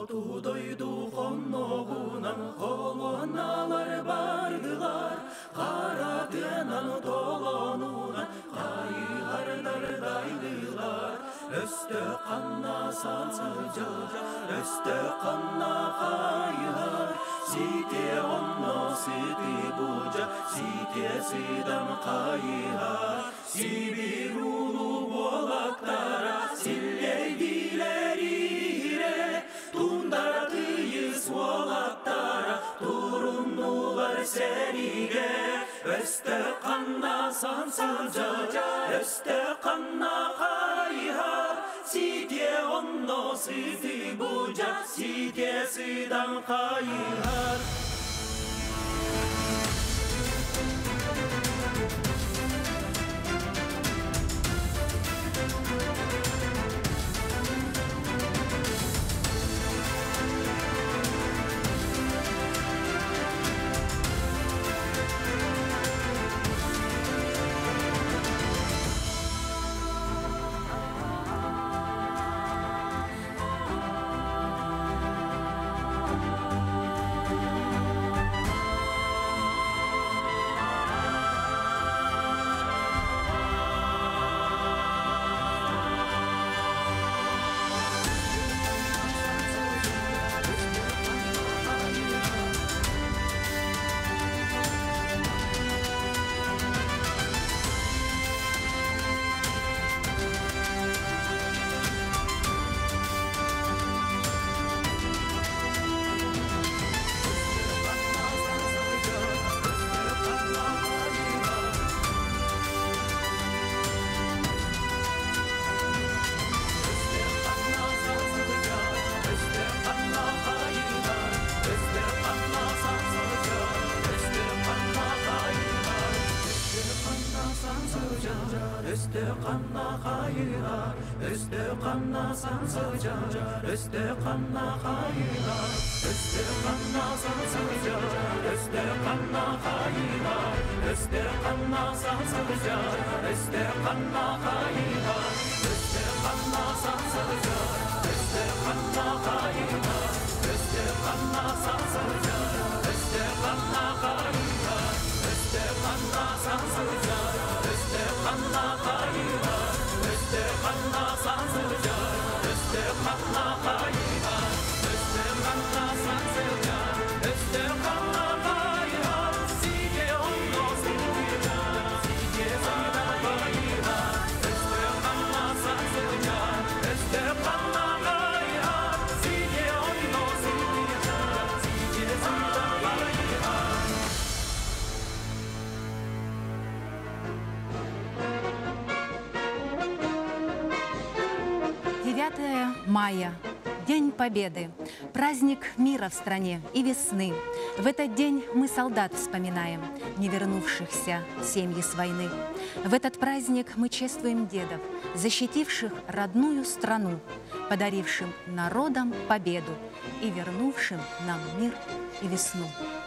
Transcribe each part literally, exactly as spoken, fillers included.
Тудойду қонноғынан қолуаналар бардылар, қаратынан толонудан қайғардардайдылар. Өсті қанна сансы жар, өсті қанна қайғар, сите онно сити бұжа, сите сидам қайғар. Сибир улу болақтара, силлейдилер ире, тундар тыйыс болақтара, туруннулар сериге. Өсті қанна сансы жар, өсті қанна қайғар, сите онно сити бұжа, сите сидам қайғар. Üstü kanna kayılar, üstü kanna sansı jar, üstü kanna kayılar, üstü kanna sansı jar, üstü kanna kayılar, üstü kanna sansı jar, üstü kanna kayılar, üstü kanna sansı jar, üstü kanna kayılar, üstü kanna sansı jar, üstü kanna kayılar, üstü kanna sansı jar, üstü kanna kayılar, üstü kanna sansı jar, üstü kanna kayılar, üstü kanna sansı jar, üstü kanna kayılar, sige onno sige jar, sige sana kayılar, üstü kanna sansı jar, üstü kanna kayılar, sige onno sige jar, sige sana kayılar. девятое мая. День Победы. Праздник мира в стране и весны. В этот день мы солдат вспоминаем, не вернувшихся семьи с войны. В этот праздник мы чествуем дедов, защитивших родную страну, подарившим народам победу и вернувшим нам мир и весну.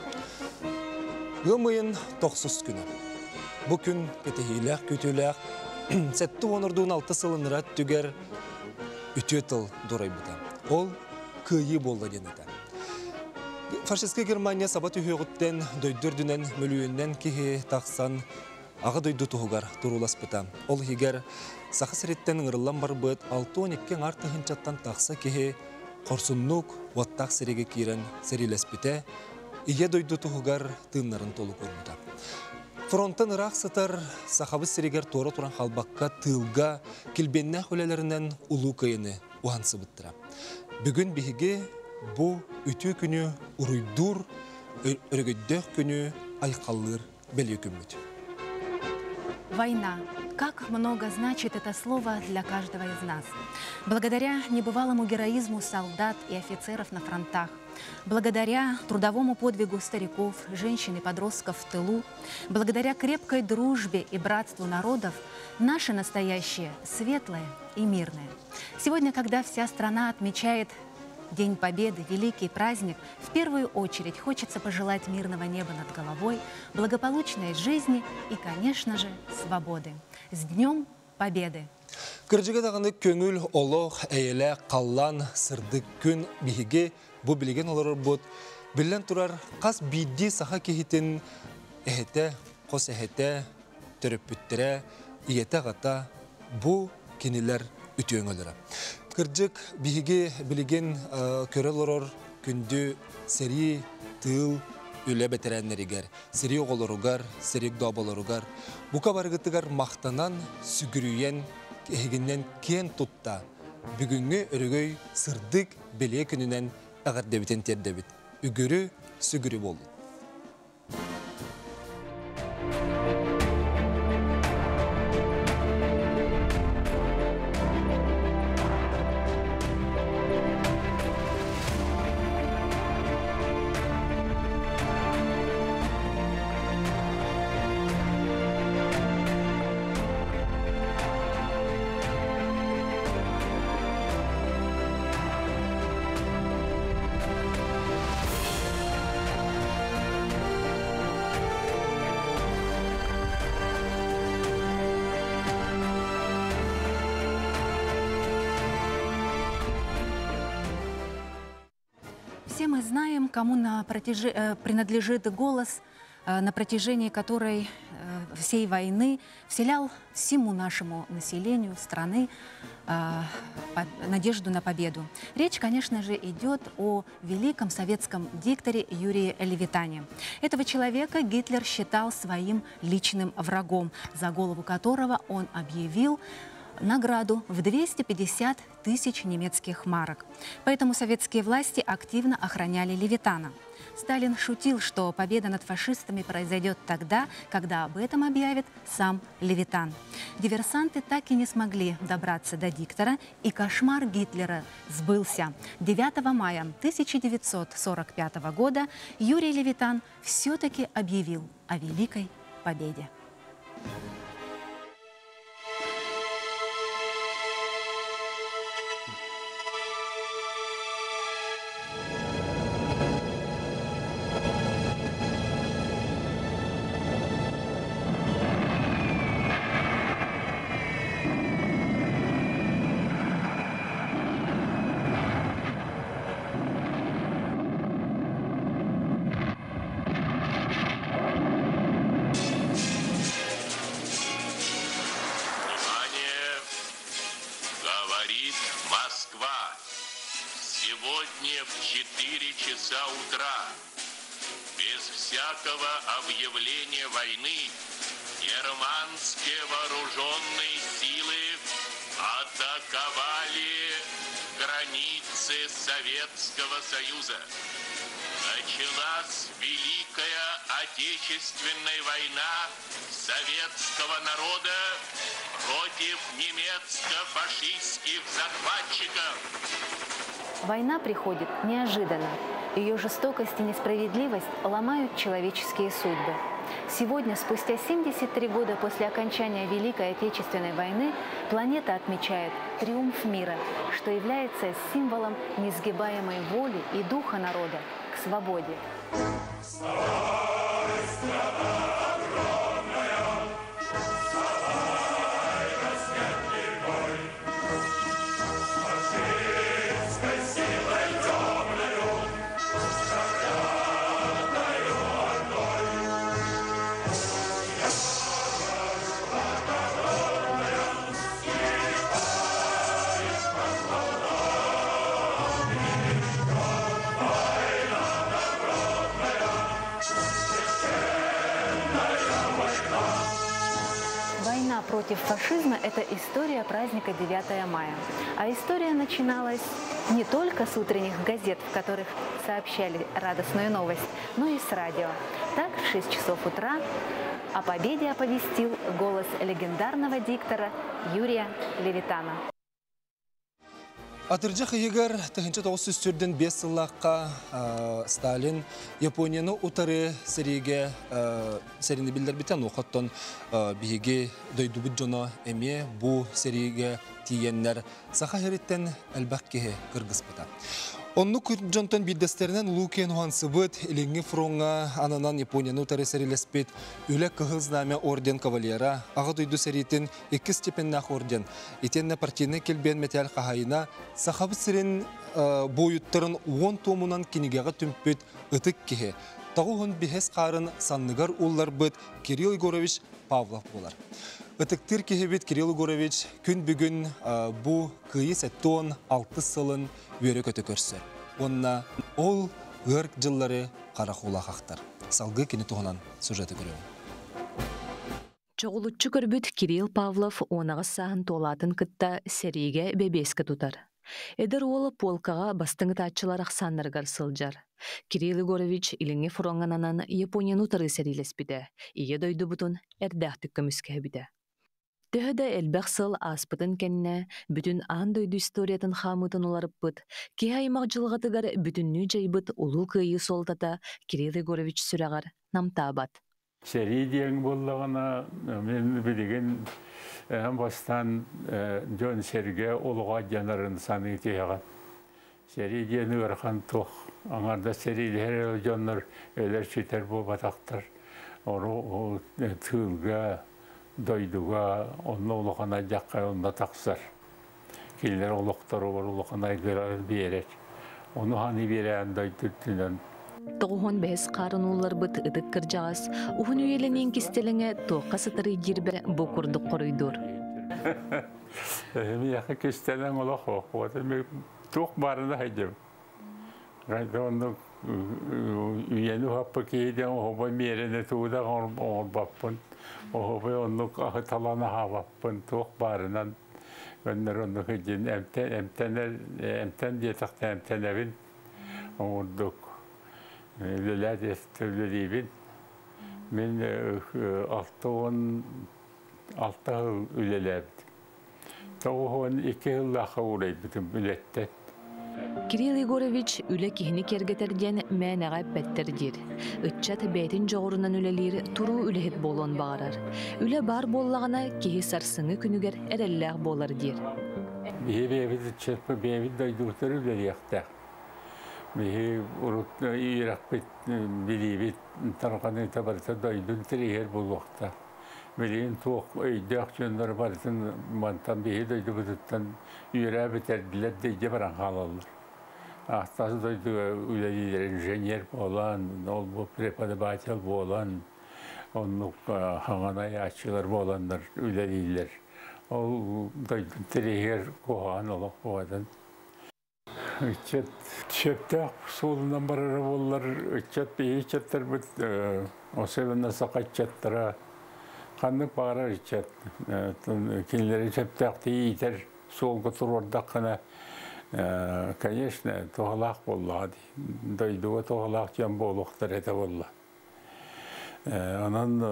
Гымыйын тоқсыз күні. Бұл күн кетехилек, күтілек, сәтті онырдуын алты сылынырат түгер үтетіл дұрай бұта. Ол күйі болды денеді. Фашистский Германия сабат үйеғыттен дөйдірдінен мүлуінен кеге тақсан аға дөйді тұғығар тұрулас бұта. Ол егер сақы сіреттен ыңырылан бар бұд алты он екі артығын чаттан тақса кеге қорсыннук уаттақ сіреге кейрен сірелес біте, ие дөйді тұғығар тыңнарын толы көрмеді. Фронттан Ирақ сытар сақабы сірегер торы тұран қалбаққа тылға келбенне хөлелерінен ұлу кайыны уансы бұттыра. Бүгін бігіге бұл үті күні ұруйдур, өргөйдөх күні айқалыр бәлі күммет. Война. Как много значит это слово для каждого из нас. Благодаря небывалому героизму солдат и офицеров на фронтах, благодаря трудовому подвигу стариков, женщин и подростков в тылу, благодаря крепкой дружбе и братству народов, наше настоящее светлое и мирное. Сегодня, когда вся страна отмечает День Победы, великий праздник, в первую очередь хочется пожелать мирного неба над головой, благополучной жизни и, конечно же, свободы. С Днем Победы! Кыржыга дағаны көңіл олық, әйелі, қаллан, сырдық күн бігіге бұ білген олар бұд. Білен тұрар қас бидді саха кехетін әхеті, қос әхеті, түріп бүттірі, иеті ғата бұ кенелер үтіен олары. Кыржык бігіге білген көрел орор күнді сәрі тыл үлі бәтірәнлерігер, сәрі оғылыругар, сәрі добалыругар. Бұқа барғытығар мақтанан сүгірүйен егіннен кен тұтта. Бүгінгі үрігөй сырдық біле күнінен ағар дәбітен тердәбіт. Үгірі сүгірі болды. Все мы знаем, кому на протяжи... э, принадлежит голос, э, на протяжении которой э, всей войны вселял всему нашему населению страны э, по... надежду на победу. Речь, конечно же, идет о великом советском дикторе Юрии Левитане. Этого человека Гитлер считал своим личным врагом, за голову которого он объявил награду в двести пятьдесят тысяч немецких марок. Поэтому советские власти активно охраняли Левитана. Сталин шутил, что победа над фашистами произойдет тогда, когда об этом объявит сам Левитан. Диверсанты так и не смогли добраться до диктора, и кошмар Гитлера сбылся. девятого мая тысяча девятьсот сорок пятого года Юрий Левитан все-таки объявил о великой победе. Сегодня в четыре часа утра, без всякого объявления войны, германские вооруженные силы атаковали границы Советского Союза. Началась Великая Отечественная война советского народа против немецко-фашистских захватчиков. Война приходит неожиданно. Ее жестокость и несправедливость ломают человеческие судьбы. Сегодня, спустя семьдесят три года после окончания Великой Отечественной войны, планета отмечает триумф мира, что является символом несгибаемой воли и духа народа к свободе. Против фашизма – это история праздника девятого мая. А история начиналась не только с утренних газет, в которых сообщали радостную новость, но и с радио. Так, в шесть часов утра о победе оповестил голос легендарного диктора Юрия Левитана. Атыржақ егер тахынча тоғыз жүз түрден бес сыллаққа Сталин Японияны утары сәреге сәрені білдер бітен оқаттан бейге дойдубыд жоны әме бұ сәреге тиенлер сақа хереттен әлбәк кеге кыргыз бұта. Онну күрджонтон биддестерінен Лукен Хуансыбыт, Илинги Фронга, ананан Японияну таресарилеспет, үлі кығыл знамя орден кавалера, ағы дойду сәретін екі степеннақ орден. Етенне партийны келбен метал қағайына, сақабы сірін бойыттырын он томунан кенегеға түмпет ұтық кеге. Тағуғын бехес қарын санныгар ұллар бұд Кирилл Егорович Павлов болар. Үтіктір кехебет Кирилл Егорович күн бүгін бұ күйі сәттон алты сылын өрі көті көрсі. Онна ол ғырк жыллары қарақула қақтар. Салғы кені тұғынан сюжеті көрем. Çoğulutçu көрбіт Кирилл Павлов онағыз сағын толатын кытта сериге бебескі тұтар. Эдер олы полкаға бастыңы татчылар ақсандарғар сылжар. Кирилл Егорович Илинги Фронгананан Японияну тары серилеспіде. Ие дойду бұтын әрдәқтік көміске біде. Төһөдө элбэх сыл аспытын кенне, бүтүн аан дойду историятын хамытын оларып бұд, ки аймақ жылғатыгар бүтүннү жайбыт улу кыйы солтата Кирилл Егорович сүрәгар намтабат. Сери диэн боллағына мен білеген бастан жон серге олуға жанарын саны тияған. Сери диэн өрхан тоқ, аңарда серилер жонлар өлер шетер бұл батақтар. Ору тылға, дойдуға, онны олуғана жаққа онда тақсар. Келер олуқтары бар олуғана гырар берер. Оны ханы берен дойды түнен. Тоғуын бәс қарын олар бұт ұдық кіржағыз, ұғын үйеленен кестеліңе тоққа сытыры дербі бұл күрдік қорыйдыр. Мен яқы кестелің олақ оқ, тоқ барында хайдым. Оны үйені қапы кейден оғыбай мерені туыда оғыр баппын. Оғыбай оны ағы таланы хабаппын, тоқ барынан. Өнер оны қыден әмтен детіқті әмтен әбін оғырдық. Өлеләд өлелейбін. Мен алты өлеләбді. Тоғын екі ұллақы ұлайбыдым өлеттен. Кирилл Егорович үлі кихini кергетерден мән ағай бәттердер. Үтчат бәйтін жоғырынан үлелер тұру үлехет болуын бағарар. Үлі бар боллағына кихи сарсыңы күнігер әрелләғ болар дер. Бейі бәйбіді чырпы бәйбіді дайдуғытыр үлелияқтақ. Бейі ұрытны үйрақ бет білейбет тарғаны табарта дайдың тірегер бұл уақытта. Білейін тоқ өйдіғ жөнлер барытын мантан бейі дайды бұдыттан үйрә бітәрділер дейде баран қалалыр. Ақтасы дайды үлелейлер инженер болан, ол бұл преподаватель болан, оның хаңанай ачылар боландар үлелейлер. Ол дайдың тірегер қоған олық қоғадан. Үтчет шептақ солынан барары болар, үтчет бейі четтер бұд, осылына сақат четтіра, қандық бағарар үтчет. Келері шептақ дейітер, солғы тұр ордақ қана, конечно, тоғалақ болады. Дойдуға тоғалақ жан болуқтар әті болды. Онан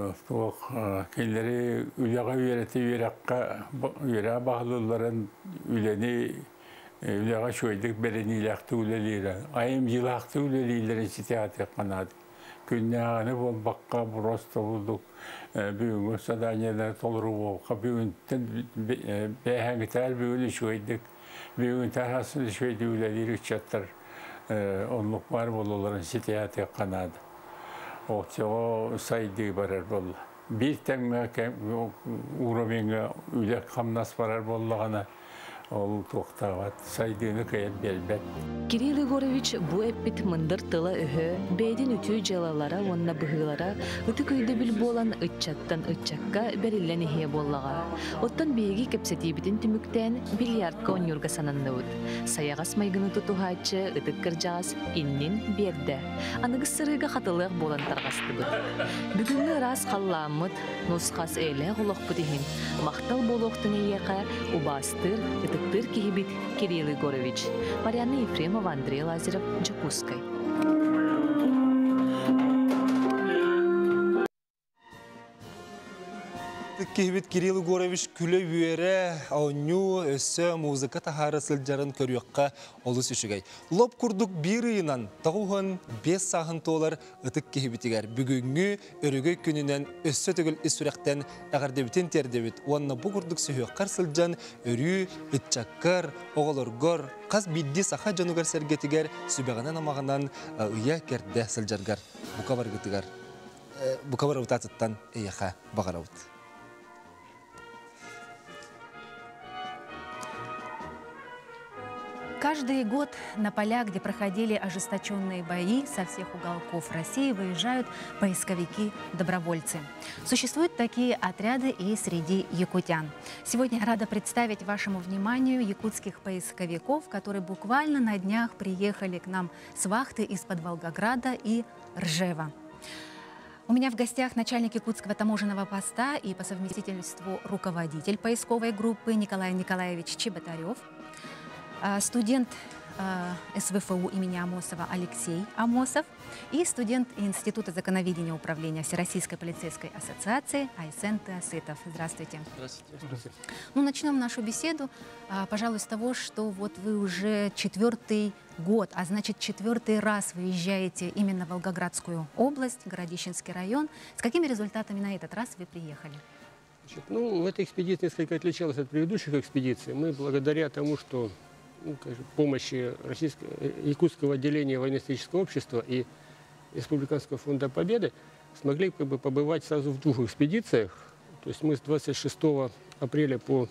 келері үліға үйреті үйреға бағылыларын үлені Үліға шөйдік бәрінейлақты үлелері, айым жылақты үлелейлері сетеаты қанады. Күнне ағаны бол баққа бұросты болдық, бүгінгі саданияда толыру болға, бүгінтін бәйхәңгітар бүгіні шөйдік, бүгін тарасыны шөйді үлелері үтчаттар, онлық бар болуларын сетеаты қанады. Оқтеға сайды барар болды. Bir tane uğramayınca üle kamnas varar bollağına ol toxtavat saydığını kayıp belbet. Кирилл Егорович bu эппит мындыр тыла өһө, бейдин үтүү жалалара, онна быһылара, ыты көйдө бил болан ытчаттан ытчакка берилен ихе боллага. Оттан беги кепсетибитин түмүктен бильярдка онюрга сананныбыт. Саягас майгыны тутухачы ытык кыржагас иннин берде. Аныгыс сырыга хатылык болан таргастыбыт. Бүгүнгү рас калламыт, нускас эле голокпут ихин. Мактал болохтун эйека убастыр, ытыктыр кихибит Кирилл Егорович. Марьяна Ефремова, Андрей Лазарев, Джакускай. Ытык кехбет Кирилл Егорович күлі үйері, ауню, өссі, музыка тахары сылжарын көріққа олыс үшігай. Лоп күрдік бір үйінан, тағуғын бес сағын толар ытык кехбетігер. Бүгінгі өрігөй күнінен өссі түгіл үсіректен әғардебітен тердебет. Онына бұ күрдік сүйіққар сылжан, өрі, үтчаққар, оғылырғыр, қаз бидді сақа жануғар сәргетігер, сүбеғанан амағынан ұя керді сылжарғар. Бұқа бар гітігер. Бұқа бар ұтатыттан әйеқа бағар аут. Каждый год на поля, где проходили ожесточенные бои со всех уголков России, выезжают поисковики-добровольцы. Существуют такие отряды и среди якутян. Сегодня я рада представить вашему вниманию якутских поисковиков, которые буквально на днях приехали к нам с вахты из-под Волгограда и Ржева. У меня в гостях начальник якутского таможенного поста и по совместительству руководитель поисковой группы Николай Николаевич Чеботарев, студент эс вэ эф у имени Амосова Алексей Амосов и студент Института законоведения управления Всероссийской полицейской ассоциации Айсен Теоситов. Здравствуйте. Здравствуйте. Здравствуйте. Ну, начнем нашу беседу, пожалуй, с того, что вот вы уже четвертый год, а значит четвертый раз выезжаете именно в Волгоградскую область, Городищенский район. С какими результатами на этот раз вы приехали? Значит, ну, эта экспедиция несколько отличалась от предыдущих экспедиций. Мы благодаря тому, что ну, помощи Российского, Якутского отделения военно-исторического общества и Республиканского фонда Победы смогли как бы побывать сразу в двух экспедициях. То есть мы с двадцать шестого апреля по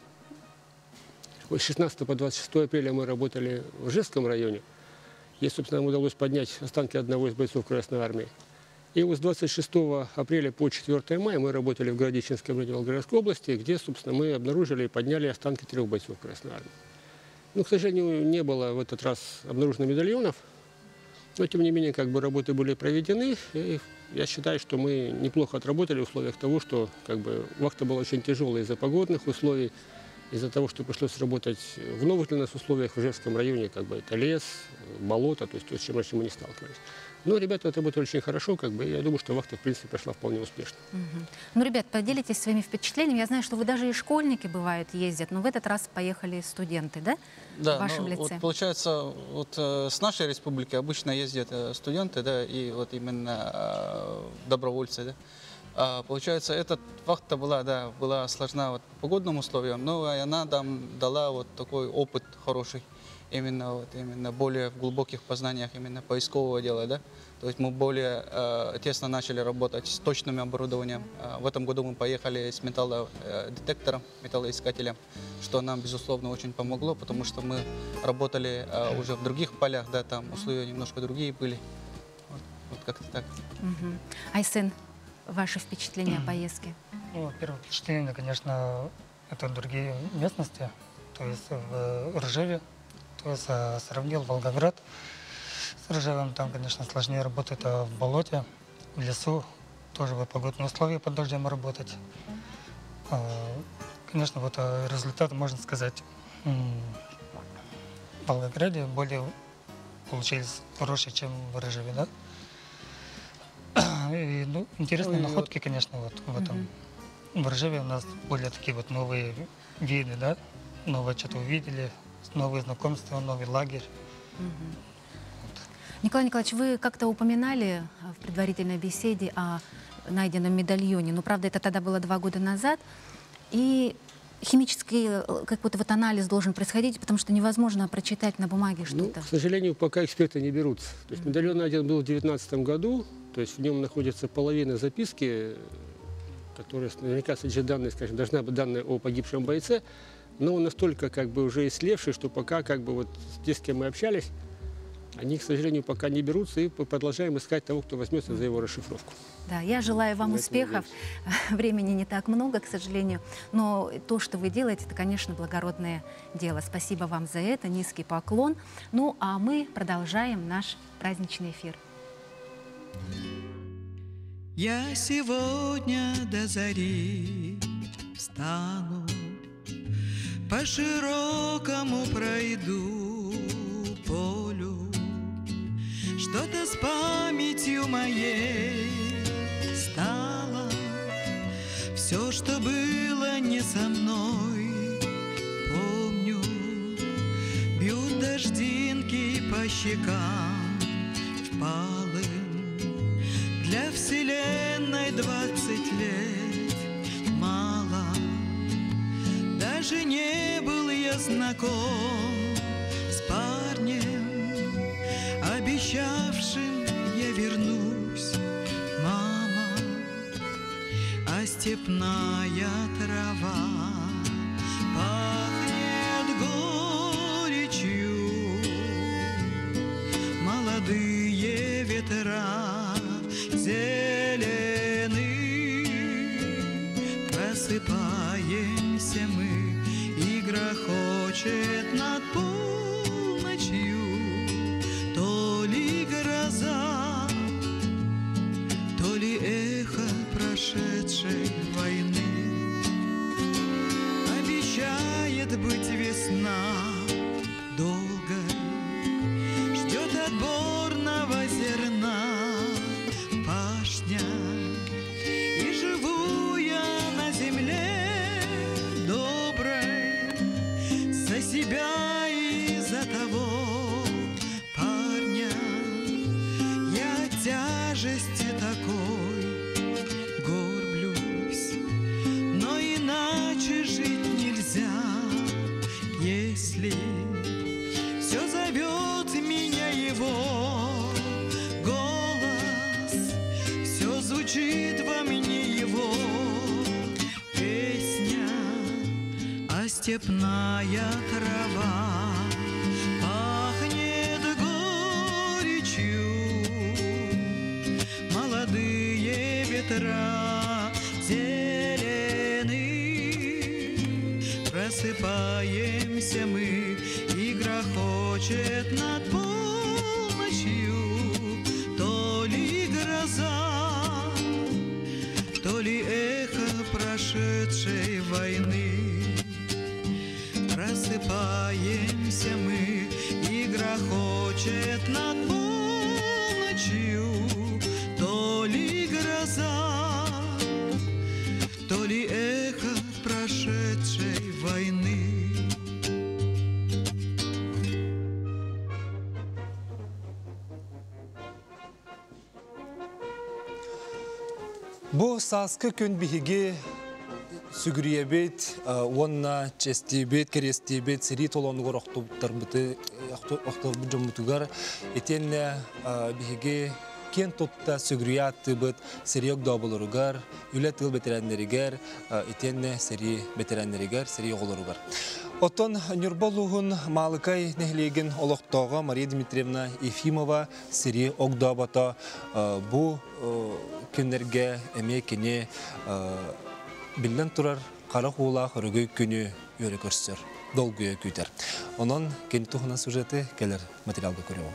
с шестнадцатого по двадцать шестое апреля мы работали в Ижевском районе. И, собственно, нам удалось поднять останки одного из бойцов Красной Армии. И вот с двадцать шестого апреля по четвёртое мая мы работали в Городищенском районе Волгоградской области, где, собственно, мы обнаружили и подняли останки трех бойцов Красной Армии. Ну, к сожалению, не было в этот раз обнаружено медальонов, но, тем не менее, как бы работы были проведены, и я считаю, что мы неплохо отработали в условиях того, что как бы вахта была очень тяжелая из-за погодных условий, из-за того, что пришлось работать в новых для нас условиях в Ижевском районе, как бы это лес, болото, то есть то, с чем раньше мы не сталкивались. Но ребята отработали очень хорошо, как бы, и я думаю, что вахта, в принципе, прошла вполне успешно. Угу. Ну, ребят, поделитесь своими впечатлениями. Я знаю, что вы даже и школьники, бывают, ездят, но в этот раз поехали студенты, да? Да, в вашем ну, лице. Вот, получается, вот э, с нашей республики обычно ездят э, студенты, да, и вот именно э, добровольцы, да. А, получается, эта вахта была, да, была сложна вот, по погодным условиям, но она нам дала вот такой опыт хороший. Именно, вот, именно более в глубоких познаниях именно поискового дела, да. То есть мы более э, тесно начали работать с точным оборудованием. Э, в этом году мы поехали с металлодетектором, металлоискателем, что нам, безусловно, очень помогло, потому что мы работали э, уже в других полях, да, там условия немножко другие были. Вот, вот как-то так. Угу. Айсен, ваши впечатления о поездке? Ну, первое впечатление, конечно, это другие местности, то есть в Ржеве. То есть сравнил Волгоград с Ржевом, там, конечно, сложнее работать а в болоте, в лесу, тоже в погодные условия под дождем работать. Конечно, вот результат, можно сказать, в Волгограде более получились хорошие, чем в Ржеве, да? И, ну, интересные находки, конечно, вот в этом. В Ржеве у нас более такие вот новые виды, да? Новое что-то увидели. Новые знакомства, новый лагерь. Угу. Вот. Николай Николаевич, вы как-то упоминали в предварительной беседе о найденном медальоне. Ну, правда, это тогда было два года назад. И химический какой-то вот анализ должен происходить, потому что невозможно прочитать на бумаге что-то. Ну, к сожалению, пока эксперты не берутся. То есть медальон найден был в две тысячи девятнадцатом году. То есть в нем находится половина записки, которая наверняка содержит данные, скажем, должна быть данные о погибшем бойце. Но он настолько как бы уже ислевший, что пока как бы вот те, с кем мы общались, они, к сожалению, пока не берутся, и продолжаем искать того, кто возьмется за его расшифровку. Да, я желаю вам успехов. Времени не так много, к сожалению, но то, что вы делаете, это, конечно, благородное дело. Спасибо вам за это, низкий поклон. Ну, а мы продолжаем наш праздничный эфир. Я сегодня до зари встану, по широкому пройду полю, что-то с памятью моей стало, все, что было не со мной. Помню, бьют дождинки по щекам впалым. Для вселенной двадцать лет мало. Даже не был я знаком с парнем, обещавшим я вернусь, мама. А степная трава пахнет горечью, молодые ветра зелены. Просыпаемся мы, и грохочет над полночью то ли гроза, то ли эхо прошедшей войны. Обещает быть весна долгой, ждет отборного зерна пашня. И живу я на земле доброй за себя и за того парня. Я от тяжести такой горблюсь, но иначе жить нельзя, если все зовет меня его голос, все звучит во мне его песня. А степная трава пахнет горечью, молодые ветра зелены. Просыпаемся мы, и грохочет над полночью то ли гроза, то ли эхо прошедшей войны. Просыпаемся мы, и грохочет над полночью то ли гроза, то ли эхо прошедшей войны. Бу саскы күн биһиги сүгүриебет, онна честибет, керестибет, сери толонгор охтуптарбыты, охтубжамутугар, этенне биһиги кен тутта сүгүриятыбыт, сери огдоболоругар, үле тыл ветераннеригер, этенне сери ветераннеригер, сери оголоругар. Оттон Нюрболугун Малыкай нехлеген олохтоға Мария Дмитриевна Ефимова сери огдобата бу күнерге эме кене билен турар қара хула хөрөгөй күнү өрө көрсөр, долгуя күтер. Онон кен тухна сюжеты келер материалга көрөм.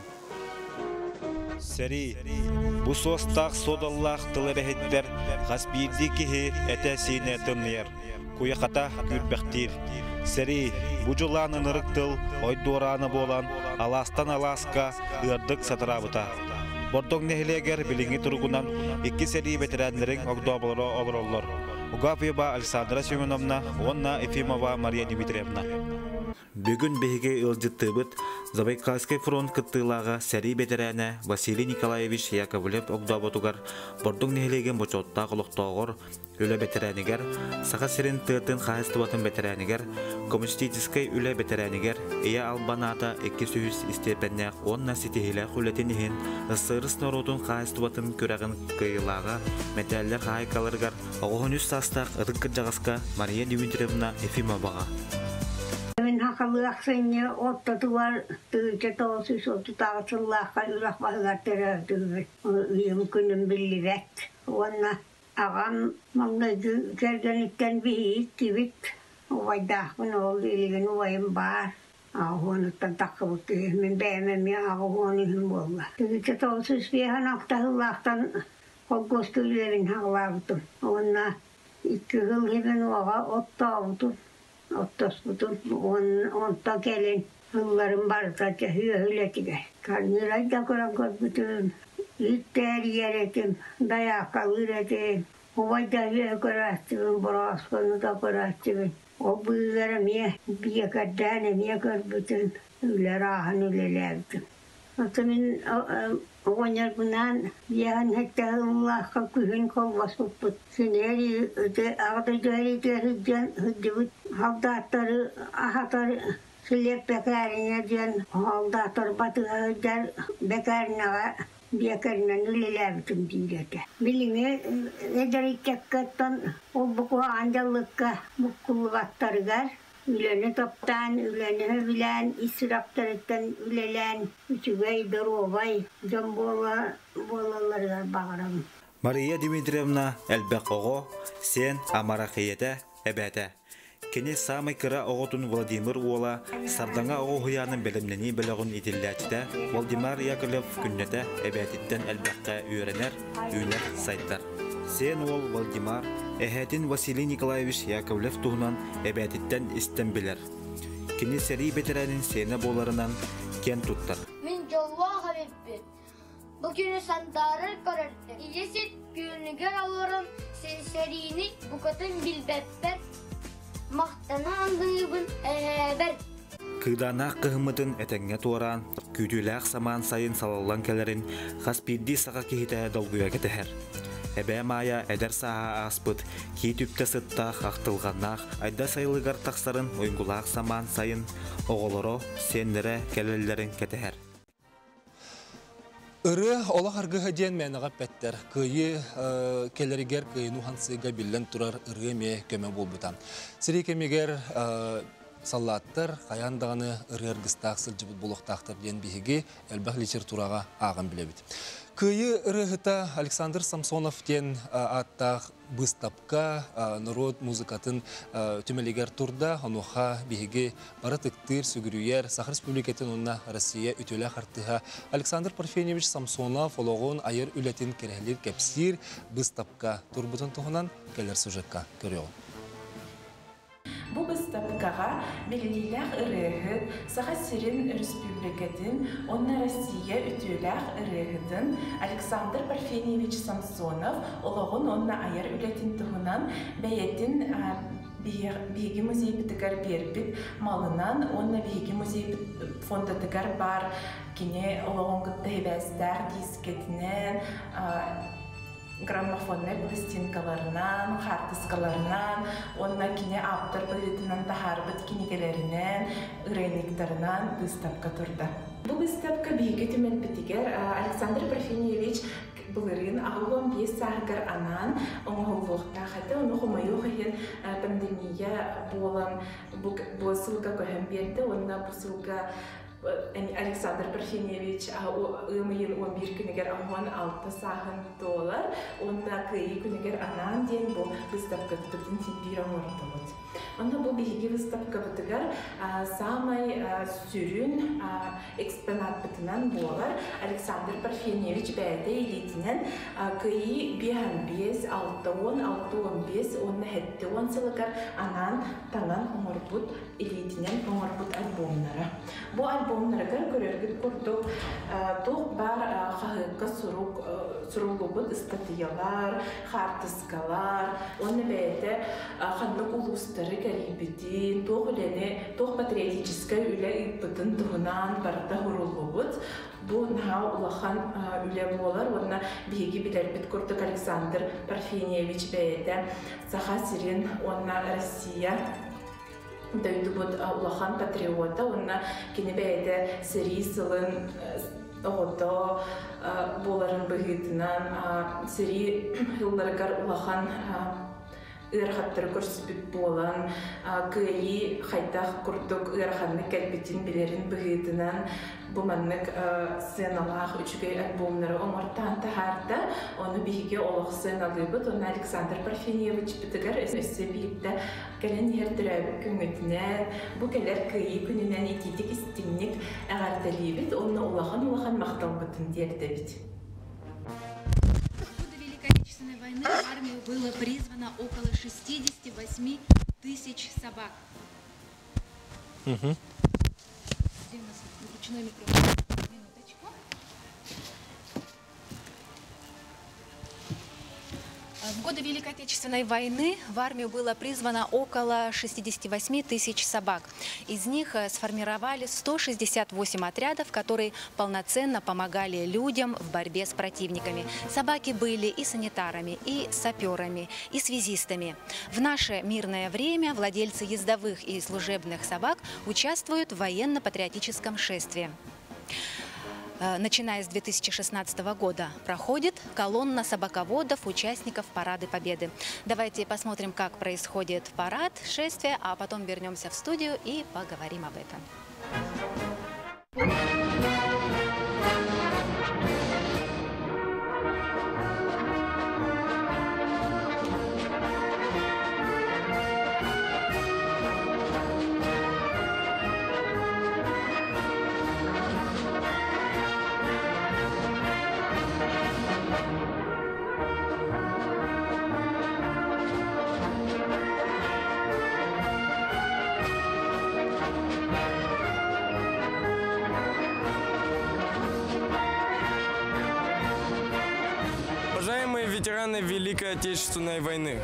Сери, бу состақ содаллах тылырехеттер, хасбирди кихи этесине тымнер, куяқата күрбәқтир. Сери, бу жыланы нырыктыл, ойдуараны болан, аластан аласка, ырдык сатырабыта. Бордоң нехилегер билинги тургунан, икки сери ветеранлерин огдоболоро олороллор. Угафеба Александра Семеновна, онна Ефимова Мария Дмитриевна. Бүгін беге ылжыттыбыт Забайкальский фронт кыттылага сәри ветераны Василий Николаевич Яковлев огдоботугар бордуң нехилеген бочотта колоктоогор үле ветеранигер, сака сирин тыртын хаыстыбатын ветеранигер, коммунистической үле ветеранигер, эя албаната эки сүйүс степенне онна ситихиле хүлетинихин ысырыс норотун хаыстыбатын көрагын кыйлага металлер хайкалыргар оғонүс састак ыдыккы жагаска Мария Дмитриевна Ефимовага. Мен хакалыаксыне отто туар тыйте тоосус отто тагысыллаакка урахбагаттара тыгы үйүм күнүм биллибет. Онна агам маңнайды кергениттен бийит кибит. Овайдаахпын ол илиген уайым бар. Агуонуттан таккыбытты мен бෑмем я агуонихим болла. Тыйте тоосус биэхан актахыллаактан колгостулерин хагалаабытым. Онна икки жыл хебен ога оттообутум. Ottosbutun on on takelen hullarin bartat ja hyöhyletikä. Kanniraita koran korputun. Itteeri järjetyn, dajaka yreteen. Ovayda karastığın boraskanı da karastığın. O büyülere miye bir kadane miye bütün öyle rahan öyle levdim. Atamin oynar bundan yan hatta Allah kakühün kovas upput. Sineri öte ağda cari terhüccan hüddübüt havdatları ahatar silep bekarine diyen havdatlar batı hüddar bekarine bekarine öyle levdim diyete. Bilime ederik yakkattan o buku ancallıkka mukulluvatları gar. Üleni toptan, üleni bilen, israptarıktan ülelen, üçügey, dorovay, jambola, bolaları bağıram. Maria Dimitrievna elbek oğu, sen amarakiyete ebete. Kene samay kıra oğutun Vladimir Oğla, sardanga oğu huyanın bilimleni bileğun idillatide, Vladimir Yakovlev künnete ebetitten elbekte öğrener, üner saytlar. Sen ol Vladimir, ehetin Vasily Nikolaevich Yakovlev tuğunan ebetitten istembiler. Kene seri beterenin sene bolarından ken tuttar. Min jolva habibbi. Bugünü sandarır kararttı. İyesit günüger alırın serini bu kadın bilbepper. Mahtana andığın eber. Kıdana kıhmıdın etenge tuğran, kütülük saman sayın salallan kelerin, haspiddi sağa kihite dalguya keteher. Ebe maya eder sağa aspıt, ki tüpte sıtta aktılgannak, ayda sayılıgar taksların oyungulak saman sayın, oğuloro senlere kelelerin keteher. Irı ola hargıha diyen menağa petler, kıyı keleriger kıyını hansıga billen turar ırı me köme bolbutan. Siri kemiger sallattır, kayan dağını ırı ırgыстaq sılcıbıt buluqtaqtır diyen bihigi elbaq literaturaga ağın bilebit. Kıyı ırıhıta Александр Самсонов diyen attaq bыстапka narod muzikatın tümeliger turda onuha bihigi baratıktır sügürüyer Sakh Respubliketin onna Rossiya ütüle hartıha Александр Parfenievich Samsonov oloğun ayır ületin kerehlir kepsir bыстапka turbutun tuğunan keler sujekka görüyor. Bu bыстапкаға белгилер ырыһы Саха Сирин Республикатын, онна Россия ütülер ырыһытын Александр Парфеньевич Самсонов олоғын онна айыр үлетін тұғынан бәйетін биһиги музей бітігер бербіт малынан, онна биһиги музей фондатығар бар кене олоғын күтті хебәстәр дискетінен, граммофонный пластинкаларынан, хартыскаларынан, онна кине автор быһытынан тахарбыт кинегелеринен, ырайниктарынан выставка турда. Бу выставка биһиги түмен битигер Александр Парфеньевич былырын агылон бес сагар анан оңголлукта хата ону хомою хыйын пандемия болан бу ссылка көһөн берди, онна бу ссылка Александр Парфеньевич ымыйын он бир күнігер амон алты сағын доллар, онна кыйы күнігер анан ден бұл выставка бүтін темпиран орындылыд. Онна бұл биһиги выставка бүтігер самай сүрін экспонат бүтінен болар Александр Парфеньевич бәді елетінен кыйы бейхан бес, алты он, алты он бес, онна хетті он сылығар анан таңан оңырбұт елетінен оңырбұт альбомнары. Бұл альбомнарыгар көрергіт көрдік тоқ бар қағыққа сұрулубыт статиялар, хартыскалар, оны бәйді қандық ұлыстары кәрейбетін, тоқ үләне, тоқ патриотическай үлә ұйпытын тұғынан барда ғұрулубыт. Бұл наға ұлақан үлә болар, оны бейгі білербет көрдік Александр Парфеньевич бәйді Саха Сирин, оны Россия дойду бут улахан патриота, онна кене бәйді сірі сылын оғыда боларын бұғытынан сірі жылдарығар улахан ырхаттары көрсізбіт болан, күйі қайтақ күрдік ырханны кәлбетін білерін бұғытынан бұманнық сценалақ үшігей альбомнары оңыртан тахарда, оны бейге олық сценалығы бұд, оны Александр Парфеньевич бітігер өсі бейіпті кәлін ердірәбі күңітінен, бұл кәлер күйі күнінен етедік істемнік әғардалі біт, оны олақан-олақан мақтал бұтын дерді біт. Отечественной войны в армию было призвано около шестидесяти восьми тысяч собак. Угу. Где у нас включеной микрофон? Минуточку. В годы годы Великой Отечественной войны в армию было призвано около шестидесяти восьми тысяч собак. Из них сформировали сто шестьдесят восемь отрядов, которые полноценно помогали людям в борьбе с противниками. Собаки были и санитарами, и саперами, и связистами. В наше мирное время владельцы ездовых и служебных собак участвуют в военно-патриотическом шествии. Начиная с две тысячи шестнадцатого года проходит колонна собаководов, участников Парады Победы. Давайте посмотрим, как происходит парад, шествие, а потом вернемся в студию и поговорим об этом. Уважаемые ветераны Великой Отечественной войны!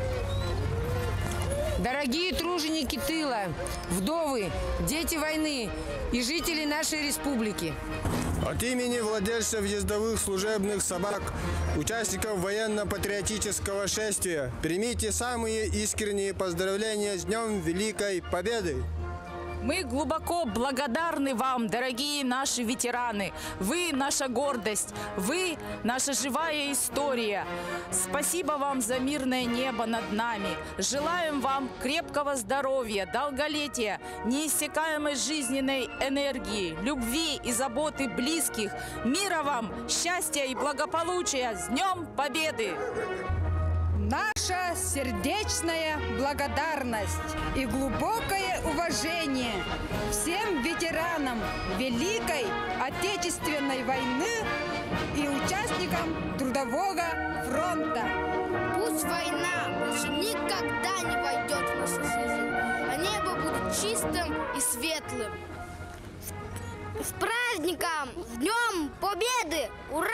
Дорогие труженики тыла, вдовы, дети войны и жители нашей республики! От имени владельцев ездовых служебных собак, участников военно-патриотического шествия, примите самые искренние поздравления с Днем Великой Победы! Мы глубоко благодарны вам, дорогие наши ветераны. Вы наша гордость, вы наша живая история. Спасибо вам за мирное небо над нами. Желаем вам крепкого здоровья, долголетия, неиссякаемой жизненной энергии, любви и заботы близких. Мира вам, счастья и благополучия. С Днем Победы! Наша сердечная благодарность и глубокое уважение всем ветеранам Великой Отечественной войны и участникам Трудового фронта. Пусть война больше никогда не войдет в нашу жизнь, а небо будет чистым и светлым. С праздником! С Днем Победы! Ура!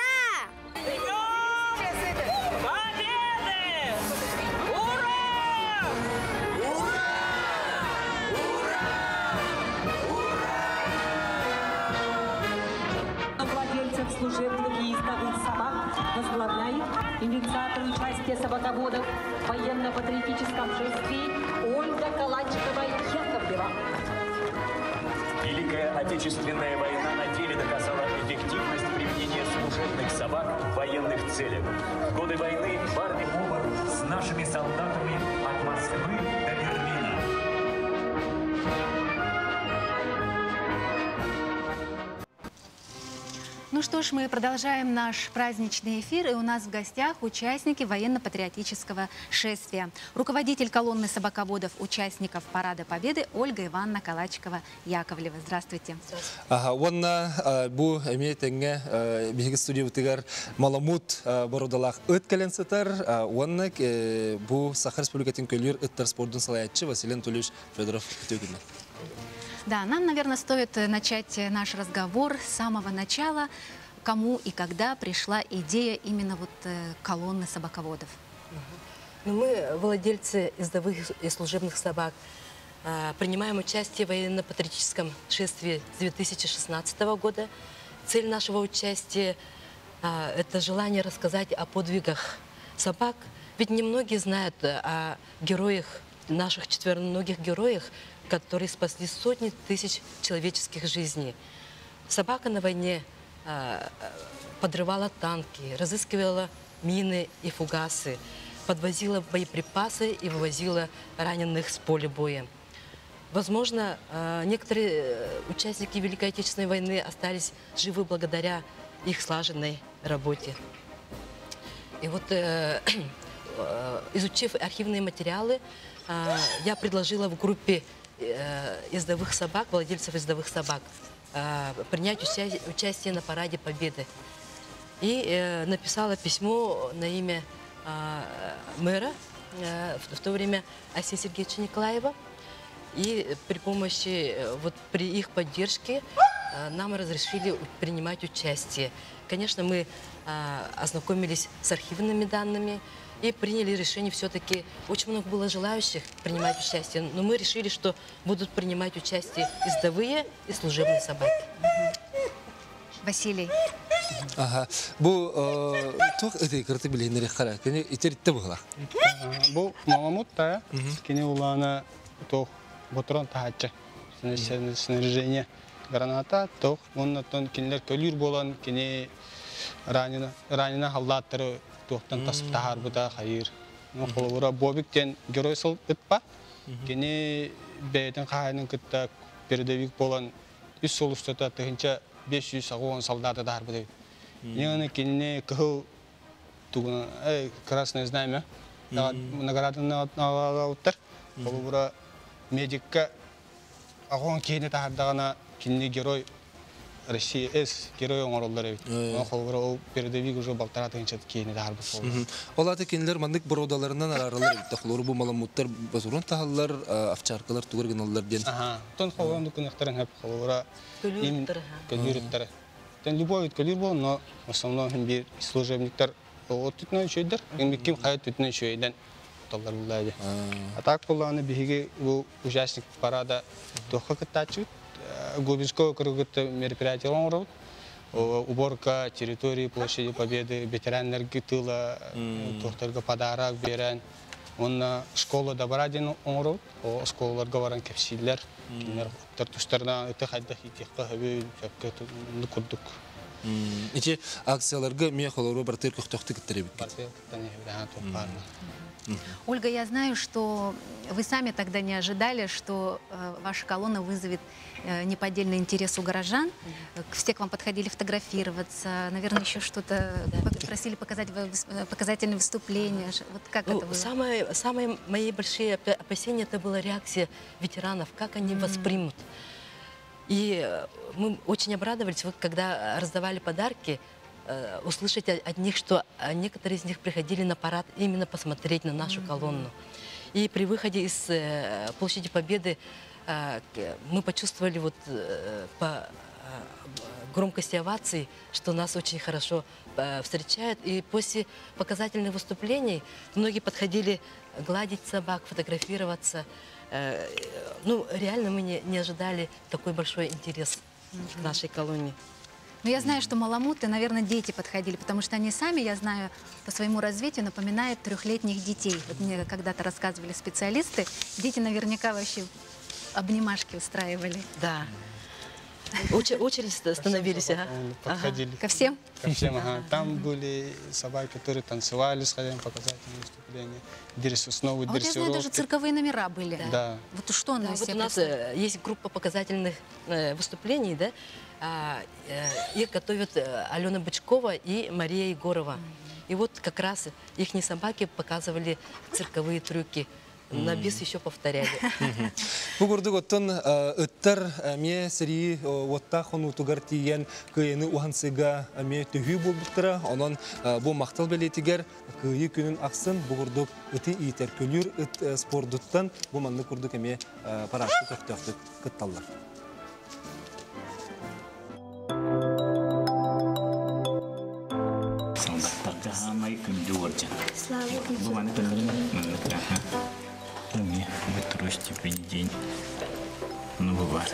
Служебных и ездовых собак возглавляет инициатор участия собаководов в военно-патриотическом шествии Ольга Калачикова-Яковлева. Великая Отечественная война на деле доказала эффективность применения служебных собак в военных целях. В годы войны в армии Мова с нашими солдатами от Москвы до Берлина. Ну что ж, мы продолжаем наш праздничный эфир, и у нас в гостях участники военно-патриотического шествия. Руководитель колонны собаководов, участников Парада Победы Ольга Ивановна Калачикова-Яковлева. Здравствуйте. Ага, онна бу эмейтенге биги студия утыгар маламут бородалах ыткаленсетер, онна бу Саха Республикатын көйлер ыттар спордун салаятчы Василий Анатольевич Федоров Тюгин. Да, нам, наверное, стоит начать наш разговор с самого начала. Кому и когда пришла идея именно вот колонны собаководов? Ну, мы, владельцы ездовых и служебных собак, принимаем участие в военно-патриотическом шествии с две тысячи шестнадцатого года. Цель нашего участия – это желание рассказать о подвигах собак. Ведь немногие знают о героях, наших четвероногих героях, которые спасли сотни тысяч человеческих жизней. Собака на войне э, подрывала танки, разыскивала мины и фугасы, подвозила боеприпасы и вывозила раненых с поля боя. Возможно, э, некоторые участники Великой Отечественной войны остались живы благодаря их слаженной работе. И вот, э, э, изучив архивные материалы, э, я предложила в группе ездовых собак, владельцев ездовых собак, принять участие на Параде Победы. И написала письмо на имя мэра, в то время Арсения Сергеевича Николаева. И при помощи, вот при их поддержке нам разрешили принимать участие. Конечно, мы ознакомились с архивными данными, и приняли решение все-таки. Очень много было желающих принимать участие, но мы решили, что будут принимать участие ездовые и служебные собаки. Василий. Ага. Бу тох эти карты были на рехара. Кene итеритте була. Бу маламут та, кene улана тох ботрон тахача. Снаряжение граната тох, он тон кинлер көлүр болан, кene ранена ранена халлаттары тохтан тасып тахар бута хайыр. Ну холура бобиктен герой сыл ытпа. Кene бейтен кайнын кытта передовик болан үс солустата тыгынча беш жүз он солдаты дар будай. Яны кине кыл тугун э красное знамя. Награда на утар. Холура медикка агон кине тардагана кине герой Россия эс герой оңорлары. Он холура передовик уже балтаратынча кине дар бу. Олаты кинлер мандык бородаларынан аралар тахлор бу маламуттар базурун тахаллар овчаркалар тугыргыналлар ден. Ага. Тон холуранды күнөктөрүн хеп холура им көлүрөттөр. Тен любой көлүр бол, но в основном бир служебниктер отутна чөйдер. Эми ким кайт түтнө чөйден толлар булайды. А так буланы биге бу участник парада тохка кытачы. Губинского круга мероприятия он уборка территории площади Победы, ветерандар тыла, тохтарга подарок берен. Он школа добрадин он о школалар говоран кепсиллер. Кинер тартуштарна это хайда хитекка хабы факкат нукудук. Эти акцияларга мия холору бартер кохтохты киттеребит. Бартер тане да топарна. Ольга, я знаю, что вы сами тогда не ожидали, что э, ваша колонна вызовет э, неподдельный интерес у горожан. Все к вам подходили фотографироваться, наверное, еще что-то просили показать показательные выступления. Вот как ну, это было? Самые, самые мои большие опасения это была реакция ветеранов, как они mm-hmm. воспримут. И мы очень обрадовались, вот, когда раздавали подарки, услышать от них, что некоторые из них приходили на парад именно посмотреть на нашу колонну. И при выходе из площади Победы мы почувствовали вот по громкости оваций, что нас очень хорошо встречают. И после показательных выступлений многие подходили гладить собак, фотографироваться. Ну, реально мы не, не ожидали такой большой интерес к нашей колонии. Но я знаю, что маламуты, наверное, дети подходили, потому что они сами, я знаю, по своему развитию напоминают трехлетних детей. Вот мне когда-то рассказывали специалисты, дети наверняка вообще обнимашки устраивали. Да. Очередь становились, ага. Подходили. Ко всем? Ко всем, ага. Там были собаки, которые танцевали, сходили показательные выступления, снова а вот я знаю, даже цирковые номера были. Да. да. Вот что она да, вот у нас есть группа показательных выступлений, да? Их готовят Алена Бычкова и Мария Егорова. И вот как раз их собаки показывали цирковые трюки. На бис еще повторяли. Бугурдук оттон ыттар ме сери отта хону тугар тиген кыйыны ухансыга ме төһү болбуттара. Онон бу мактал белетигер кыйы күнүн аксын бугурдук ыты итер көлүр ыт спорттан бу манны курдук эме парашты көктөктүк кытталлар. Солдаттарга хамай күндү оржан. Бу маны төлөрүн у меня в второй степени день. Ну, бывает.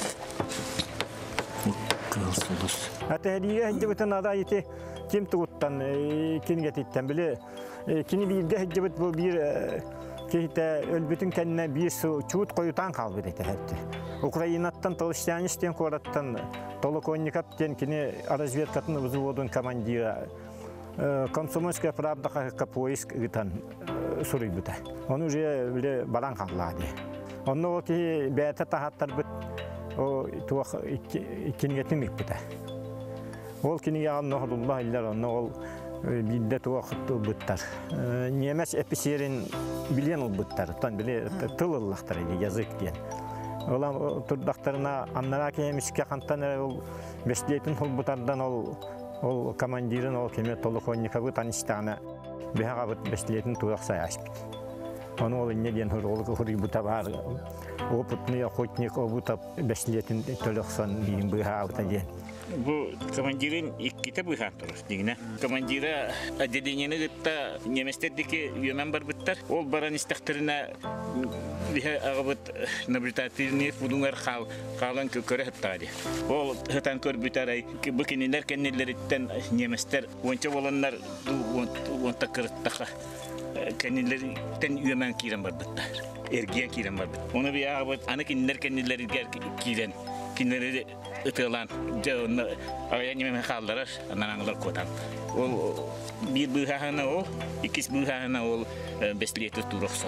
Вот, колосс. А ты где где-то надо идти, тем тут там, кингети там были, кини бирге где-то был бир, какие-то өлбүтүн кенне бир чуут коютан калбы дейт хепти. Украинаттан толштянистен кораттан толоконникаптен кини разведкатын взводун командира. Комсомольская правда как поиск гитан сурыбыта. Он уже биле балан каллады. Он оки бета тахаттар бит о туах кингетин ипта. Ол киния Аллах иллер он ол бидде туах биттар. Немес эписерин билен ол биттар. Тан биле тылыллахтар язык ден. Олам турдактарына аннара кемиске кантан ол бешлейтин хол бутардан ол ол командирин ол кеме толоконниковы таништана бехагабыт бешлетин туаксай ашпит. Он ол инне ден хурол хури бутабар опытный охотник обутап бешлетин толоксон бин бехагабыт ден. Bu командирин икките быхан турус дигине. Командира отделениене гытта неместердики юмен бар биттер. Ол баран истехтерине биhe агыбыт наблюдательный фудунгар хал калан көкөрө хаттади. Ол хатан көрбүтәрай бикинилер кеннелерден неместер онча болоннар онта кырыттака кеннелерден юмен кирен бар биттер. Эрген кирен бар бит. Оны би агыбыт аны кеннелер кеннелерге кирен кинелери ытылан жана ая неме халдырар анаңлар котан. Ол бир быхана ол, икис быхана ол беслеты туроксор.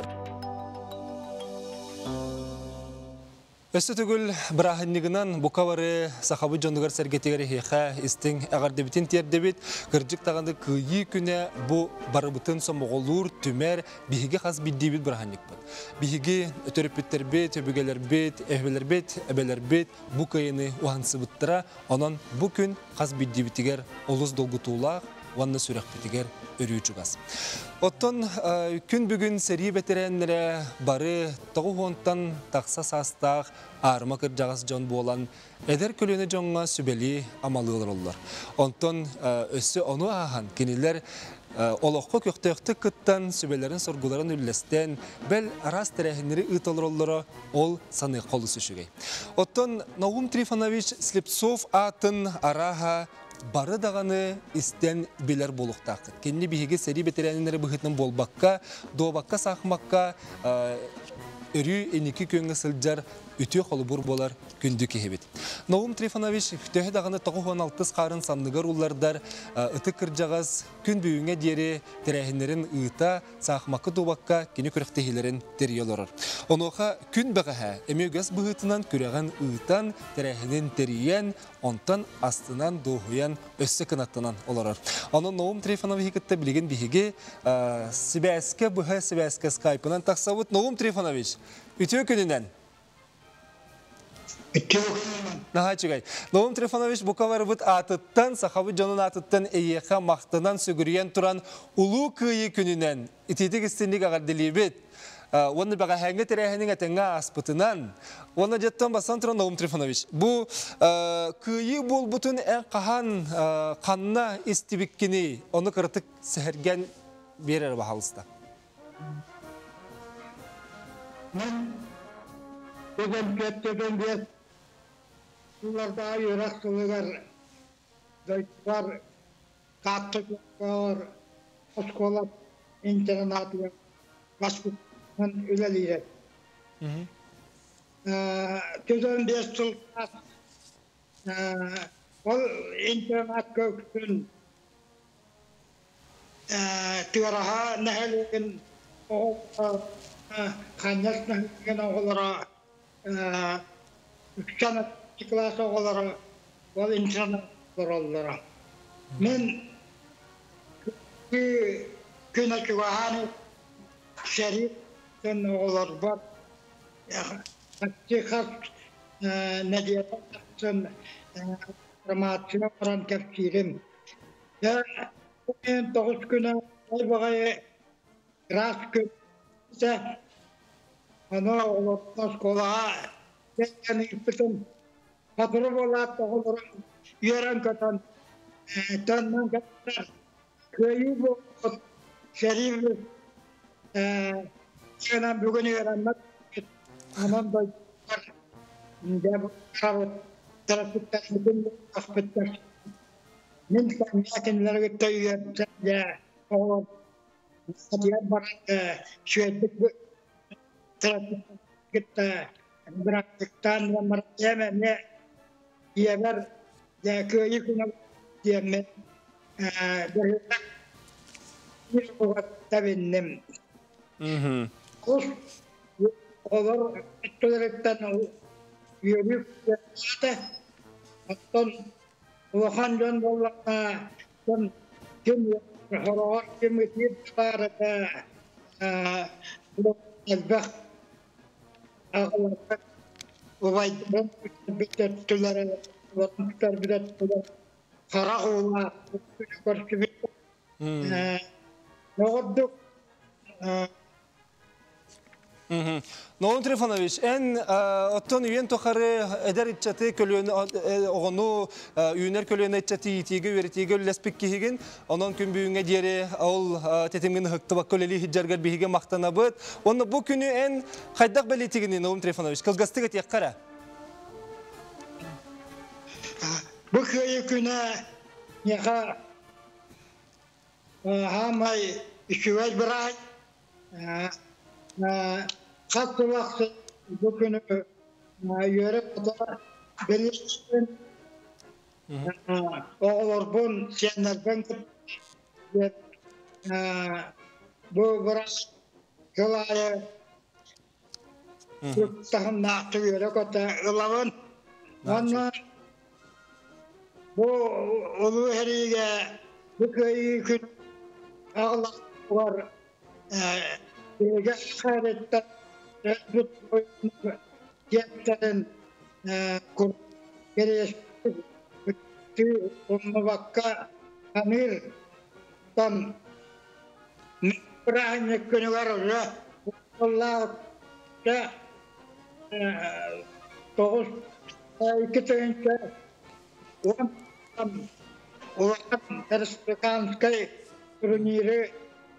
Өсі түгіл бірахыннігінен бұқавары сақабы жондығар сәргетегері хеқа істің әғардебітін тердебет кірджік тағанды күйі күні бұ барыбытын сомғолур түмер бігіге қаз биддейбет бірахынник бұд. Бігіге өтөріппеттер бет, өбігелер бет, әвелер бет, әбелер бет бұ кайыны уансы бұттыра, онан бұ күн қаз биддейбетігер олыз долгутулақ, уанны сүрек бетігер өрүйчігаз. Оттон күн бүгін сәрі бетеренлері бары тоғы ғонтан тақса састақ арма кыржағыз жон болан әдер көліні жонға сүбелі амалығылар олар. Онтон өсі оны ағын кенелер олыққы көқтеуқті күттан сүбелерін соргуларын үллестен бәл арас тәрәхінері ұталыр олары ол саны қолы сүшігей. Оттон Наум Трифонович Слепцов атын араға бары дағаны істен білер болуқтақ. Кенне бігеге сәрі бетерәнінері бұғытның болбаққа, доғбаққа сақмаққа өрі әнекі көнгі сылджар үті қолы бұр болар күнді кехебет. Наум Трифонович төхі дағаны тоғы он алты қарын сандығар ұллардар ұты кіржағыз күн бүйіңе дері тәрәхінерін ұйта сақмаққа доғбаққа кені көріқтехелерін терел орыр. Оноға күн бағаға әмеугаз бұғытынан көреген ұйтан тәрәхінен терейен онтан астынан доғуян өссі кінаттынан оларыр. Оны Наум Трифонович кітті білеген бігеге Сибәске бұға Сибәске скайпынан тақсауыт. Наум Трифонович, үтіе күнінен? Үтіе күнінен. Наға чүгай. Наум Трифонович бұқавар бұд атыттан, сақабы жонын атыттан әйеқа мақтынан сүгірген тұран ұлу күйі күнінен. Итетік істендік ағардылы бет. Оны бәға хәңгі тәрәхінің әтіңға аспытынан. Оны жеттен басан тұран Наум Трифонович. Бұ күйі бол бұтын ән қахан қанына істібіккені, оны қыртық сәхерген берер бағалыста. Мен бүгін көттеген бет бұларда үйрақсылығар дойттар қатты көттар осколап интернатыға басқұттан өлелейді. Төзен бес жылқас ол интернат көктін түгіраға нәхелеген Конечно, оғылара, үкшан класс оғылара, ол интернат оғылара. Мен күн әкіғаны шәріптен оғылар бар. Қатсиқат нәдиятын формация баран кәпсирім. Мен тоғыз күні айбағай рас көп Ана олаттан школаға кеткен үппітін қатыры болады оғылырын үйерен көтін төннен көтін көйі болып шәріві шенен бүгін үйеренмет анан дойттар деп қарауыт тәрәпіттер бүгін ақпеттер мен мәкенлер көтті үйерен де оғылыр Садияр барады шөйдік тәрәпіттер бірақтықтан өмірдеме не ебір көйі күні демен біргілік бір бұғат тәбеннім. Олар үттіліктен үйелік көрді. Оттан ұлған жөн болғана кім Хорогор кемитир барата әлбәқ ағыларда ұбайдырын бітеттілері ұлатмықтар бітеттілер қарақ ола көрсі бітті. Оғырдық Наум Трифонович, эн оттон үйен тохары эдер итчаты көлөне оғыну үйінер көлөне итчаты итиге веретиге үлләспік кейген, онон күн бүйінге дере ол тетімген хықтыбақ көлелі хиджаргар бейге мақтана бұд. Оны бұл күні эн қайдақ бәлетігіне, Наум Трифонович, кылгастығы тек қара? Бұл көйі күні неға хамай үшівәй бір ай қатты уақыт бұл күні үйеріп отыр белестен оғылырбын сенербен бұл біраз жылайы үптағын нақты үйеріп отыр ұлавын. Оны бұл ұлы әриге бұл көйі күн ағылақ бар Ege xayrette rehbet boyunu yetlerin kur gereği bütün onu vakka hamir tam mübrahine günü var ya Allah da doğuz iki tane on tam olan Respublikanskay turniri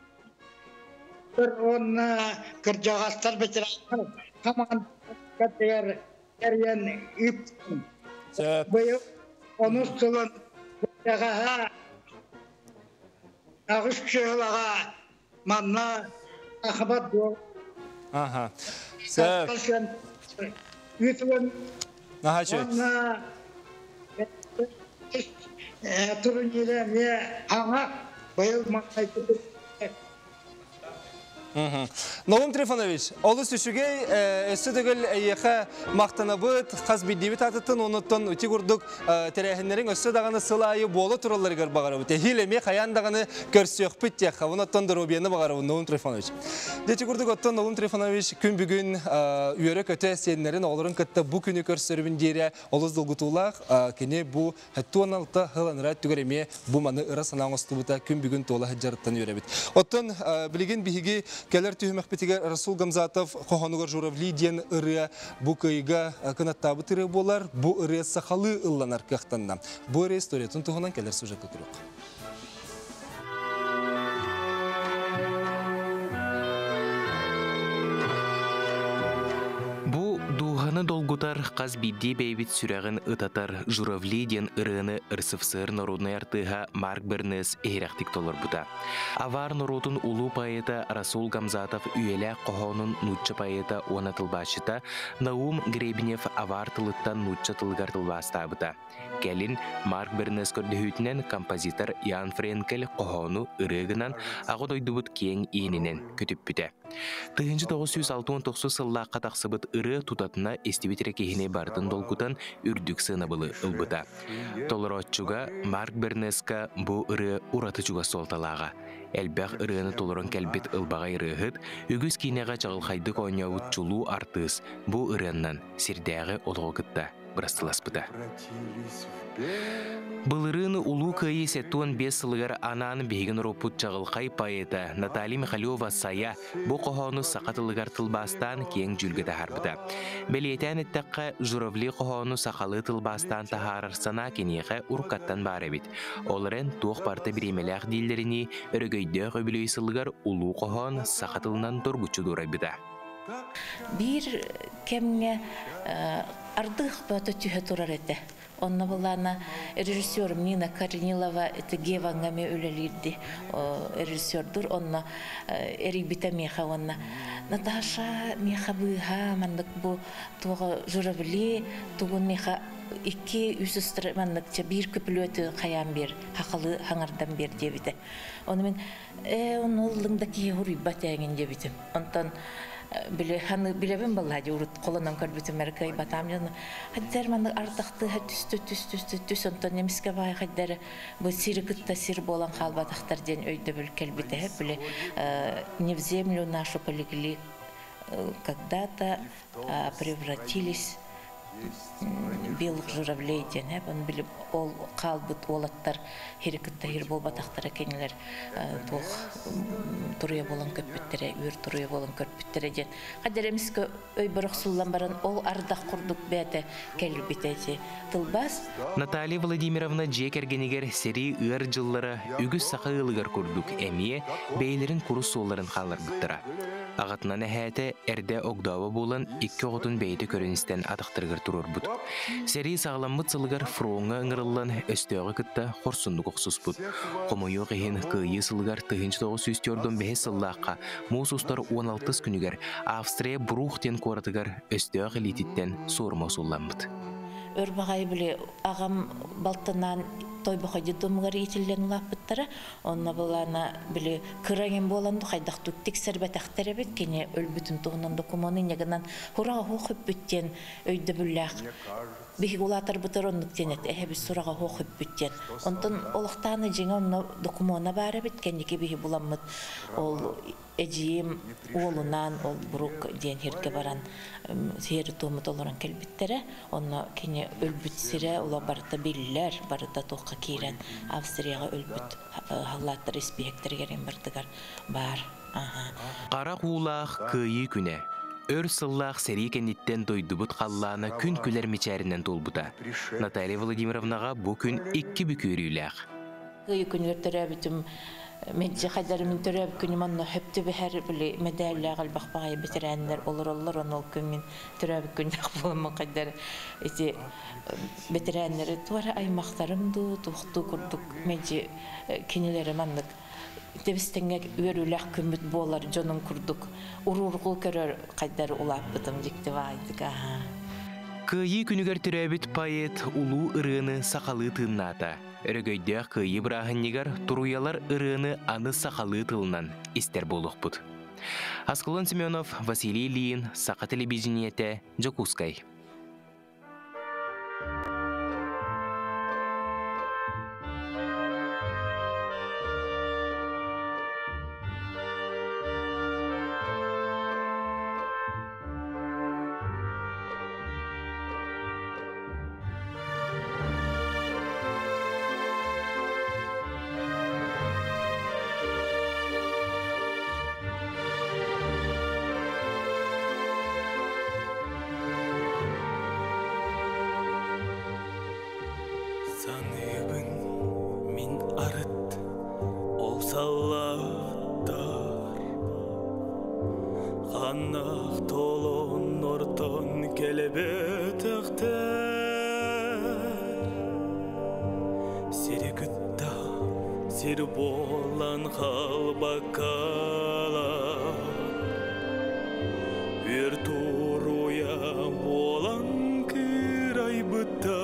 Onu kerjastar bicara kaman kater karian ipun. Bayu onu sulan jaga agus şehla manna akhabat do. Aha. Sir. Ipun. Aha şu. Onu turunire ne hanga bayu manay kutu. Наум Трифонович, олы сүшігей өсі дөгіл әйеқі мақтана бұд, қаз бейдебет атыттын, оныттан өте күрдік тәрәхінлерін өсі дағаны сылайы болы тұралары көр бағары бұд. Хилеме қаян дағаны көрсі өқпіт тек, оныттан дұробияны бағары бұд, Наум Трифонович. Деті күрдік оттан Наум Трифонович күн бүгін үйері көті сенлерін олырын күтті бұ күні көрсірібін дере олыз дұлғытулақ, кене бұ әттуан алты ғыланырат түгіреме бұ маны ұра санаң осты бұта күн бүгін тола хәджарыттан үйері бід. Оттан білген бігі Келер түйімек бітіге Расул Гамзатов қоғанығыр журавли ден ұры бұ көйіға қынаттабы түрі болар, бұ ұры сақалы ұлланар қақтанна. Бұ ұры историятын тұғынан келер сюжетті күрік. Долгутар қаз бидде бейбит сүрәғін ұтатар журавли ден ұрыны ұрсыфсыр народный артыға Марк Бернес ehiraqtik толар бұта. Авар народын улу поэта Расул Гамзатов үйелі қоғанын нұтчы поэта оны тылбашыта Наум Гребенев авар тылыттан нұтчы тылғар тылбаста бұта. Кәлін Марк Бернес көрдіхүтінен композитор Ян Френкел қоғаны ұрығынан ағы дойдыбыт кең енінен көтіп бүті. тоғыз жүз тоқсан тоғыз сылла қатақсыбыт ұры тұтатына эстибитре кехіне бардын долгутан үрдік сынабылы ылбыта. Толыротчуга Марк Бернеска бұ ұры ұратычуга солталаға. Әлбәқ ұрыны толырон кәлбет ылбаға ұрығыт, үгіз кейнеға жағылқайдық ойнауыт чулу артыз бұ ұрыннан сирдәғі олғықытта бұрастыласпыда. Былырыны улу кайы сеттуан бес сылығар анааны бейген ропут жағылқай поэта Наталья Михайлова сая бұ қоғаны сақатылығар тылбастан кең жүлгіті харбыда. Бәлетән әттәққа журавли қоғаны сақалы тылбастан тахарарсана кенеғі ұрқаттан бар әбет. Олырын тоқ парты біремеләқ дейлеріне өрігейді көбілей сылығар улу қоғаны сақатылынан тұргучу дұрайбыда. Bir kemge ардық бөті түйе тұрар әді. Онна бұлана режиссерім Нина Корнилова это гевангаме өлелерді режиссердір. Онна эрик бита меха онна. Наташа меха бұйға мандық бұ туға журавли туғын меха iki üstüstür manlıkça bir köpülü ötü kayan bir hakalı hangardan bir debite. Onu men e onun oğlundaki hurribat yağın debitim. Ondan bile hanı bilebem balladı urut kolundan kalbitim merkay batam canı. Hadi manlık artaktı hadi üstü üstü üstü üstü ondan nemiske vay hadi bu sirkıtta sir bolan halbataktar den öyde bül kalbite hep bile не в землю нашу полегли когда-то превратились белых журавлей ден, он билип ол қалбыт олаттар херекетте хер болбатақтар экенилер, тох турыя болон көппүттере, үр турыя болон көппүттере ден. Кадеремиске өй бұрық суллан баран ол ардақ құрдық бәті кәлбитети тылбас. Наталья Владимировна жекергенигер сери ыр жыллары үгіз сақы ылыгар көрдік әмие бейлерін құрыс солларын қалар бұттыра. Ағатынан әхәті әрді оғдауы болан икки оғытын бейті көріністен атықтырғыр тұрыр бұд. Сери сағаламбыт сылығар фроңға ыңырылан өстеуі күтті қорсындық оқсыз бұд. Қомойу қиын қыйы сылығар тұхынчы тоғы сүйстеордың бәхе сыллаққа мұсустар он алты күнігер Австрия бұруқтен қоратығар өстеуі лититтен сорма сұлламбыд. Өрбағай біле ағам балтынан той бұқайды домығар етілден ұлаппыттары, онына болана біле кырайын боланды қайдақ түктік сәрбәтәқтері бет, кене өлбітін тұғынан докумоны негінен құраға хоқып бүттен өйді бүлләқ. Бихи улатар бұтыр онлықтен әт, әхе біз сұраға хоқып бүттен. Онтын олықтаны жеңі онына докумона бәрі бет, кенеке бихи буламыд. Ол әжием олынан, ол бұрук ден херге баран сері туымыд оларан кәлбіттері, онына кене өлбітсірі, ола барыта белілер, барыта тоққа кейрен Австрияға өлбіт халаттар еспейектері керен бардығар бар. Қара қулақ күйі күне. Өр сыллақ сәрі кәнеттен дойдыбыт қалланы күн күлер мечәрінен толбыта. Наталья Владимировнаға бұл күн икки бүкөрүйләқ. Күйі күн өрттері бітім Мәджі қайдарымын түрәб күнім онны хөпті бәр білі мәдәлі ағал бақпағай бетерәнлер олар-олар оны ол күнмен түрәб күннәқ болымын қайдар бетерәнлері туары аймақтарымды тұқты күрдік мәджі кенелері мандық. Дебістіңе өріләқ күміт болар жонын күрдік. Ұрурғыл көрер қайдар ұлап бұдым жекті вайдық. Күйі күнігер түрәбіт пайет ұлу ұрыны сақалы тынната. Өрөгөйдө кыйы бұрағыннегер тұруялар ұрыны аны сақалы тылынан істер болуқ бұд. Асколон Семенов, Василий Лиин, Сақа телевидениете, Джокускай. Саныбын мин арыт ол саллаттар Қанақ толон ортон келебет ақтар Сері күтта сер болан қалбақала Өр тұруя болан кырай бұтта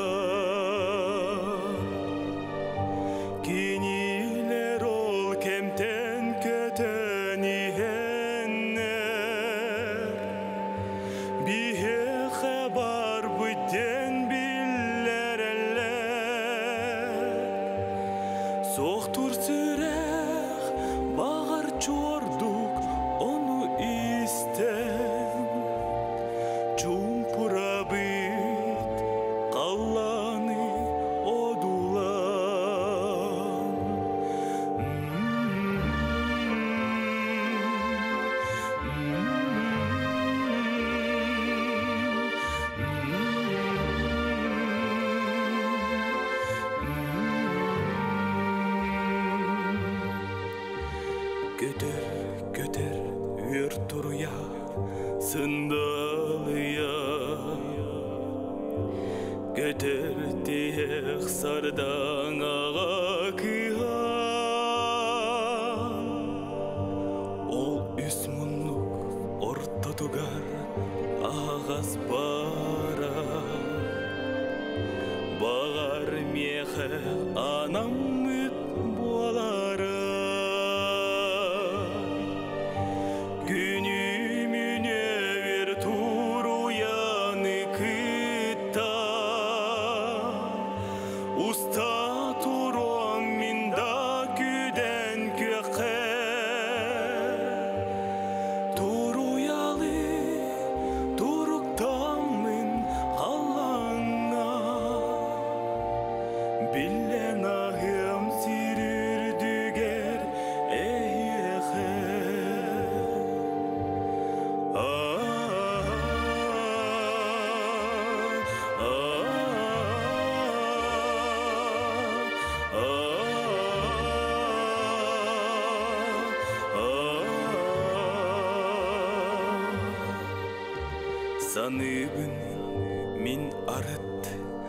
Sanıbın min arıt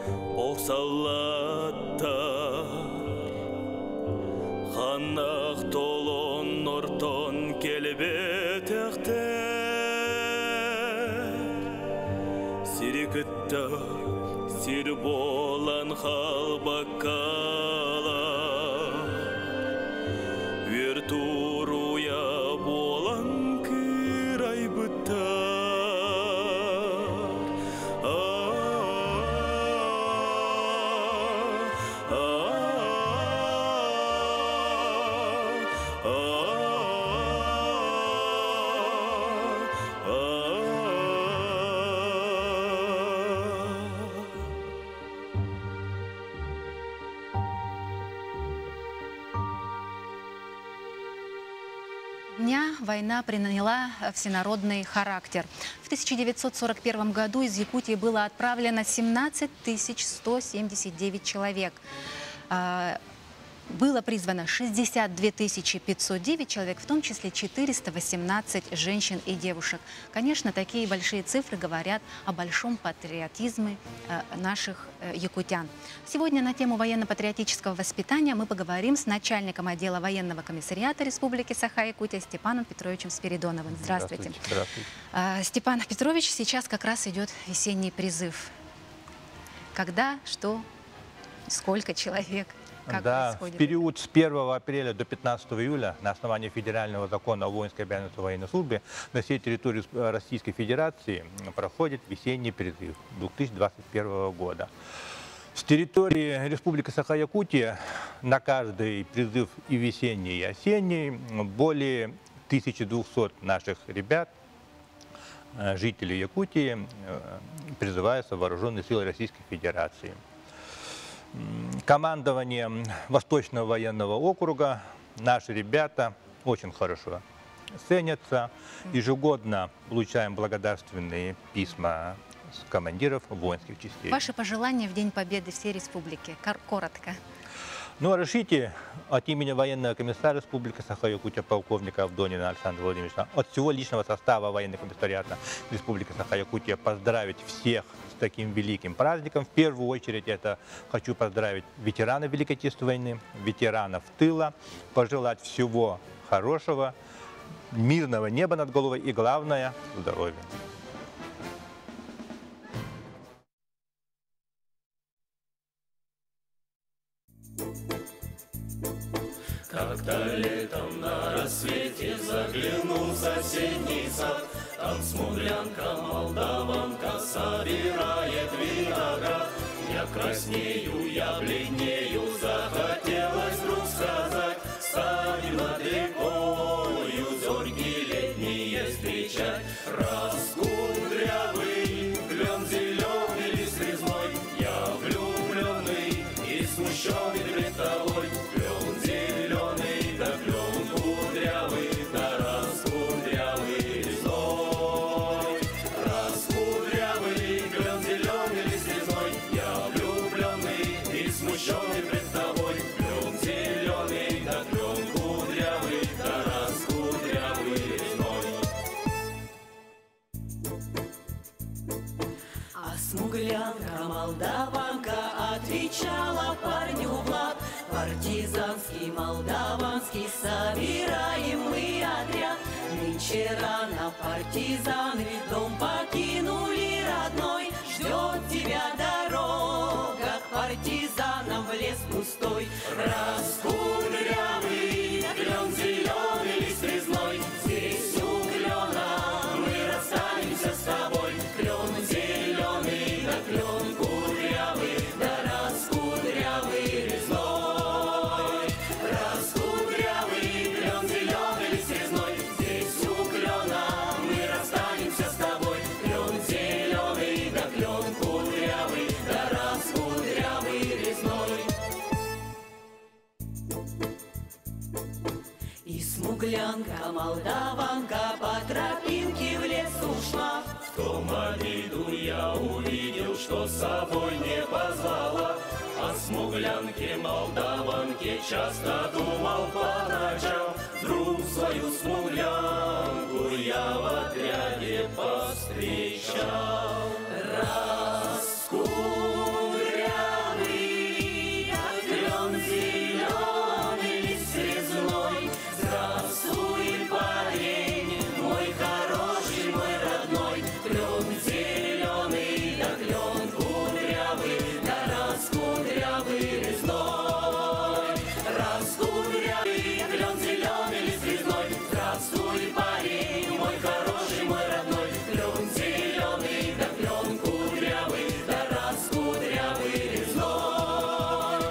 oksallata Xanaq tolon orton kelebet ekter Sirikıtta sir bolan halbakala Virturuya bolan kıray bıtar Дня война приняла всенародный характер. В тысяча девятьсот сорок первом году из Якутии было отправлено семнадцать тысяч сто семьдесят девять человек. Было призвано шестьдесят две тысячи пятьсот девять человек, в том числе четыреста восемнадцать женщин и девушек. Конечно, такие большие цифры говорят о большом патриотизме наших якутян. Сегодня на тему военно-патриотического воспитания мы поговорим с начальником отдела военного комиссариата Республики Саха-Якутия Степаном Петровичем Спиридоновым. Здравствуйте. Здравствуйте. Степан Петрович, сейчас как раз идет весенний призыв. Когда, что, сколько человек? Как да, происходит? В период с первого апреля до пятнадцатого июля на основании федерального закона о воинской обязанности военной службе на всей территории Российской Федерации проходит весенний призыв две тысячи двадцать первого года. С территории Республики Саха-Якутия на каждый призыв и весенний, и осенний более тысячи двухсот наших ребят, жителей Якутии, призываются в вооруженные силы Российской Федерации. Командованием Восточного военного округа наши ребята очень хорошо ценятся. Ежегодно получаем благодарственные письма с командиров воинских частей. Ваши пожелания в День Победы всей республики? Коротко. Ну, а разрешите от имени военного комиссара Республики Саха-Якутия полковника Авдонина Александра Владимировича, от всего личного состава военного комиссариата Республики Саха-Якутия поздравить всех с таким великим праздником. В первую очередь это хочу поздравить ветеранов Великой Отечественной войны, ветеранов тыла, пожелать всего хорошего, мирного неба над головой и, главное, здоровья. Как-то летом на рассвете заглянул в соседний сад, там смуглянка, молдаванка собирает виноград. Я краснею, я бледнею, захотелось вдруг сказать: станем над рекою зорьки летние встречать. Раскудрявый, клен зеленый, лист резной, я влюбленный и смущенный пред тобой. Клен зеленый, да клен кудрявый, да раскудрявый резной. Раскудрявый, клен зеленый, лист резной, я влюбленный и смущенный пред тобой. Клен зеленый, да клен кудрявый, да раскудрявый резной. А смуглянка, молдаванка отвечала парню в лад: партизанский, молдаванский, собираем мы отряд. Нынче рано партизаны дом покинули родной. Ждет тебя дорога к партизанам в лес пустой. Раскудрявый, клен зеленый, лист резной, здесь у клена мы расстанемся с тобой. Клен зеленый, да клен кудрявый, да раскудрявый резной. Раскудрявый, клен зеленый, лист резной, здесь у клена мы расстанемся с тобой. Клен зеленый, да клен кудрявый, да раскудрявый резной. И смуглянка, молдаванка по тропинке в лес ушла. В том обиду я увидел, что с собой не позвала. О смуглянке, молдаванке часто думал по ночам. вдруг свою смуглянку я в отряде повстречал. Раскудрявый, как клен зеленый, лист резной. Здравствуй, парень, мой хороший, мой родной. Клен зеленый, да клен кудрявый, да раскудрявый резной. Раскудрявый, клен зеленый, лист резной. Здравствуй, парень, мой хороший, мой родной. Клен зеленый, да клен кудрявый, да раскудрявый резной.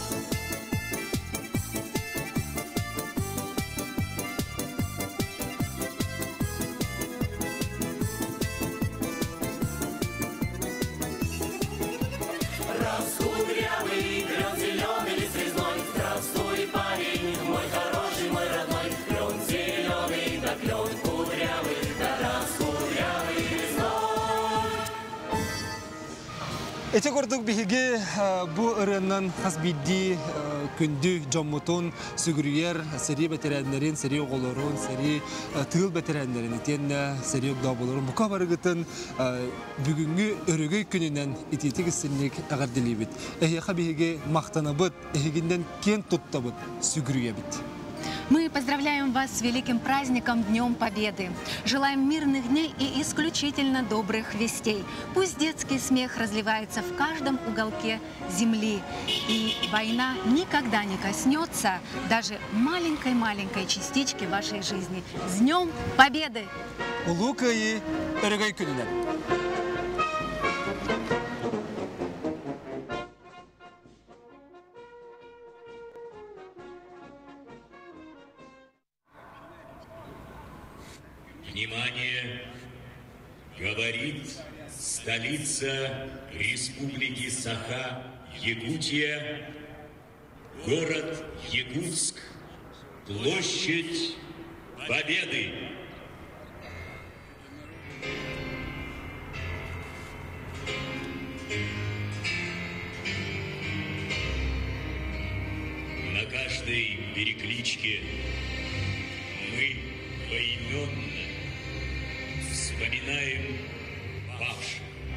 Раскудрявый, клен зеленый, лист резной. Здравствуй, парень, мой хороший, мой родной. Клен зеленый, да клен кудрявый, да раскудрявый резной. Эти гордук биһиге бу ырыннан хасбидди күндү жоммутун сүгүрүер сери бетеренлерин, сери оголорун, сери тыл бетеренлерин итен сери огдоболорун бука барыгытын бүгүнгү өрөгөй күнүнөн ититик исинник агардилибит. Эхиха биһиге мактанабыт, эхигинден кен туттабыт сүгүрүебит. Мы поздравляем вас с великим праздником Днем Победы. Желаем мирных дней и исключительно добрых вестей. Пусть детский смех разливается в каждом уголке земли. И война никогда не коснется даже маленькой-маленькой частички вашей жизни. С Днем Победы! Улукайы өрөгөй күнүнөн. Внимание! Говорит столица Республики Саха, Якутия, город Якутск, площадь Победы. На каждой перекличке мы поименно вспоминаем павших.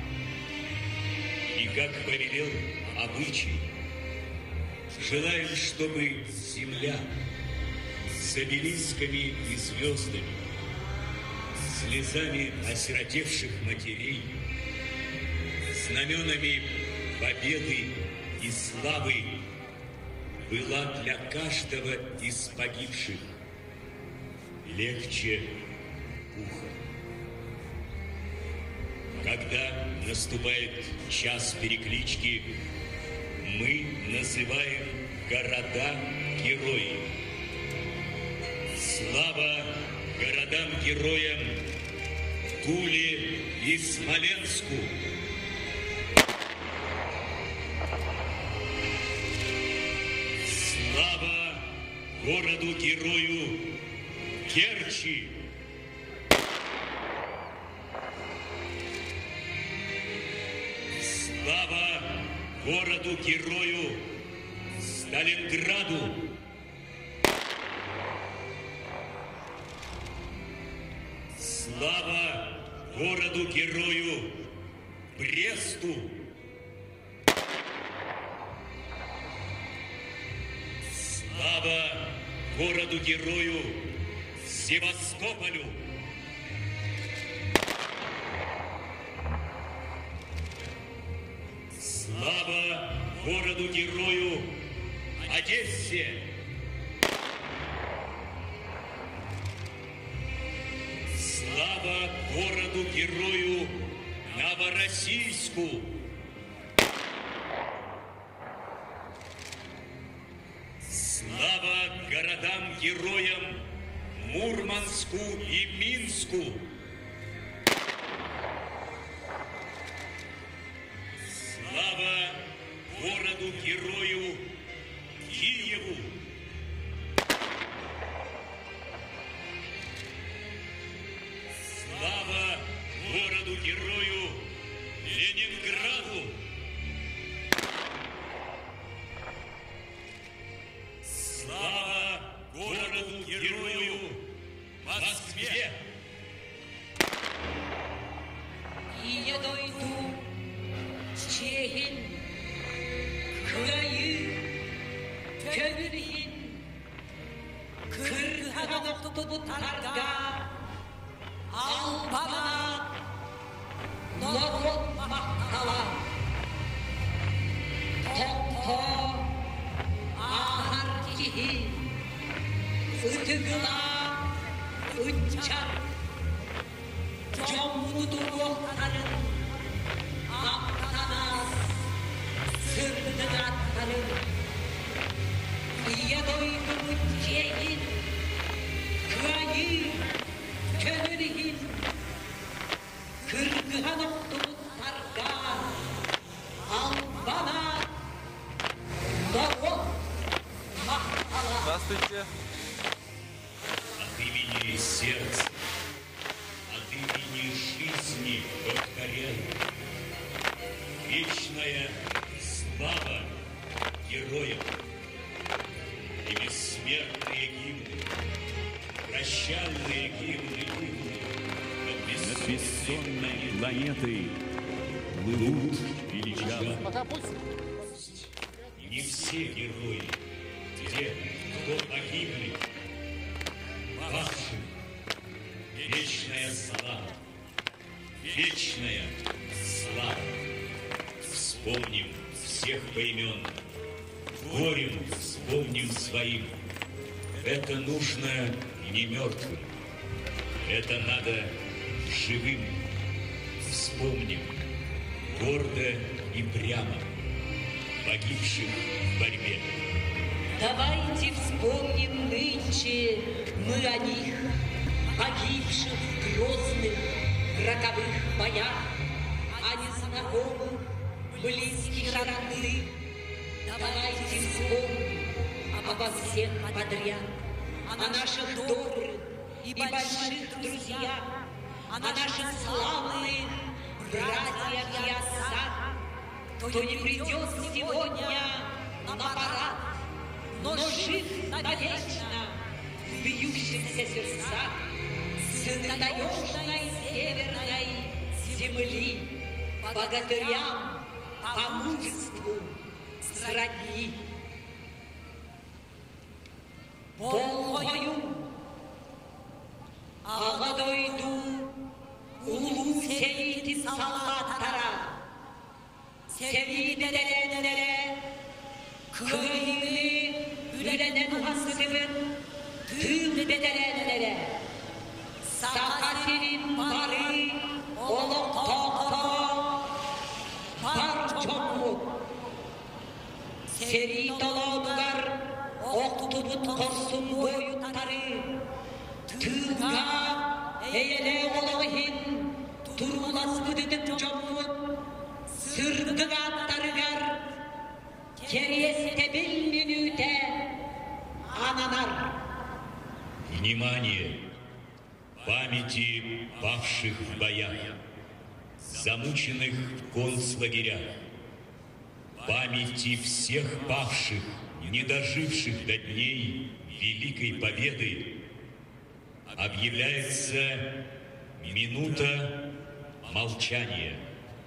И как повелел обычай, желаем, чтобы земля с обелисками и звездами, слезами осиротевших матерей, знаменами победы и славы была для каждого из погибших легче пуха. Когда наступает час переклички, мы называем города-герои. Слава городам-героям Туле и Смоленску! Слава городу-герою Керчи! Слава городу-герою Сталинграду! Слава городу-герою Бресту! Слава городу-герою Севастополю! Слава городу-герою Одессе! Слава городу-герою Новороссийску! Слава городам-героям Мурманску и Минску! Слава городу-герою Киеву! Слава городу-герою Ленинграду! Слава городу-герою Москве. И я дойду в Чехин, краю, Кёбелин, Кыргызстан тутарга, Албана, народ мактала, Топто, Ахаркихи, Утыгыла, Утчак, Жоммуду оқтарын, Ақтанас, Сырдығаттарын, Ядойды Чехин, Крайы, Кёбелин, Кыргызстан тутарга, Албана, народ мактала. Здравствуйте. От имени сердца, от имени жизни повторяю. Вечная слава героям и бессмертные гимны, прощальные гимны, гимны над бессонной планетой плывут величавы. Не все герои, те, кто погибли, ваши, вечная слава, вечная слава. Вспомним всех поименно, горем вспомним своим. Это нужно не мертвым, это надо живым. Вспомним гордо и прямо погибших в борьбе. Давайте вспомним нынче мы о них, погибших в грозных роковых боях, о незнакомых, близких родных. Давайте вспомним обо всех подряд, о наших добрых и больших друзьях, о наших славных братьях и отцах, кто не придет сегодня на парад, но жив навечно в бьющихся сердцах сыны таежной северной земли, богатырям по мужеству сродни. Волгою Ағадойду улу сейті салаттара, Sevgidelenlere, köyünü ülenen hasbın, tüm bedelenlere, Sakatinin barı, olup tohtoru, var çokluk. Seri doladılar, oktubut korsun boyutları, Tığga, eyle olağın, turulas bıdıdık çokluk, Сырдыға тарыгар, кересте бил минуте, ананар. Внимание! Памяти павших в боях, замученных в концлагерях, памяти всех павших, не доживших до дней Великой Победы, объявляется минута молчания.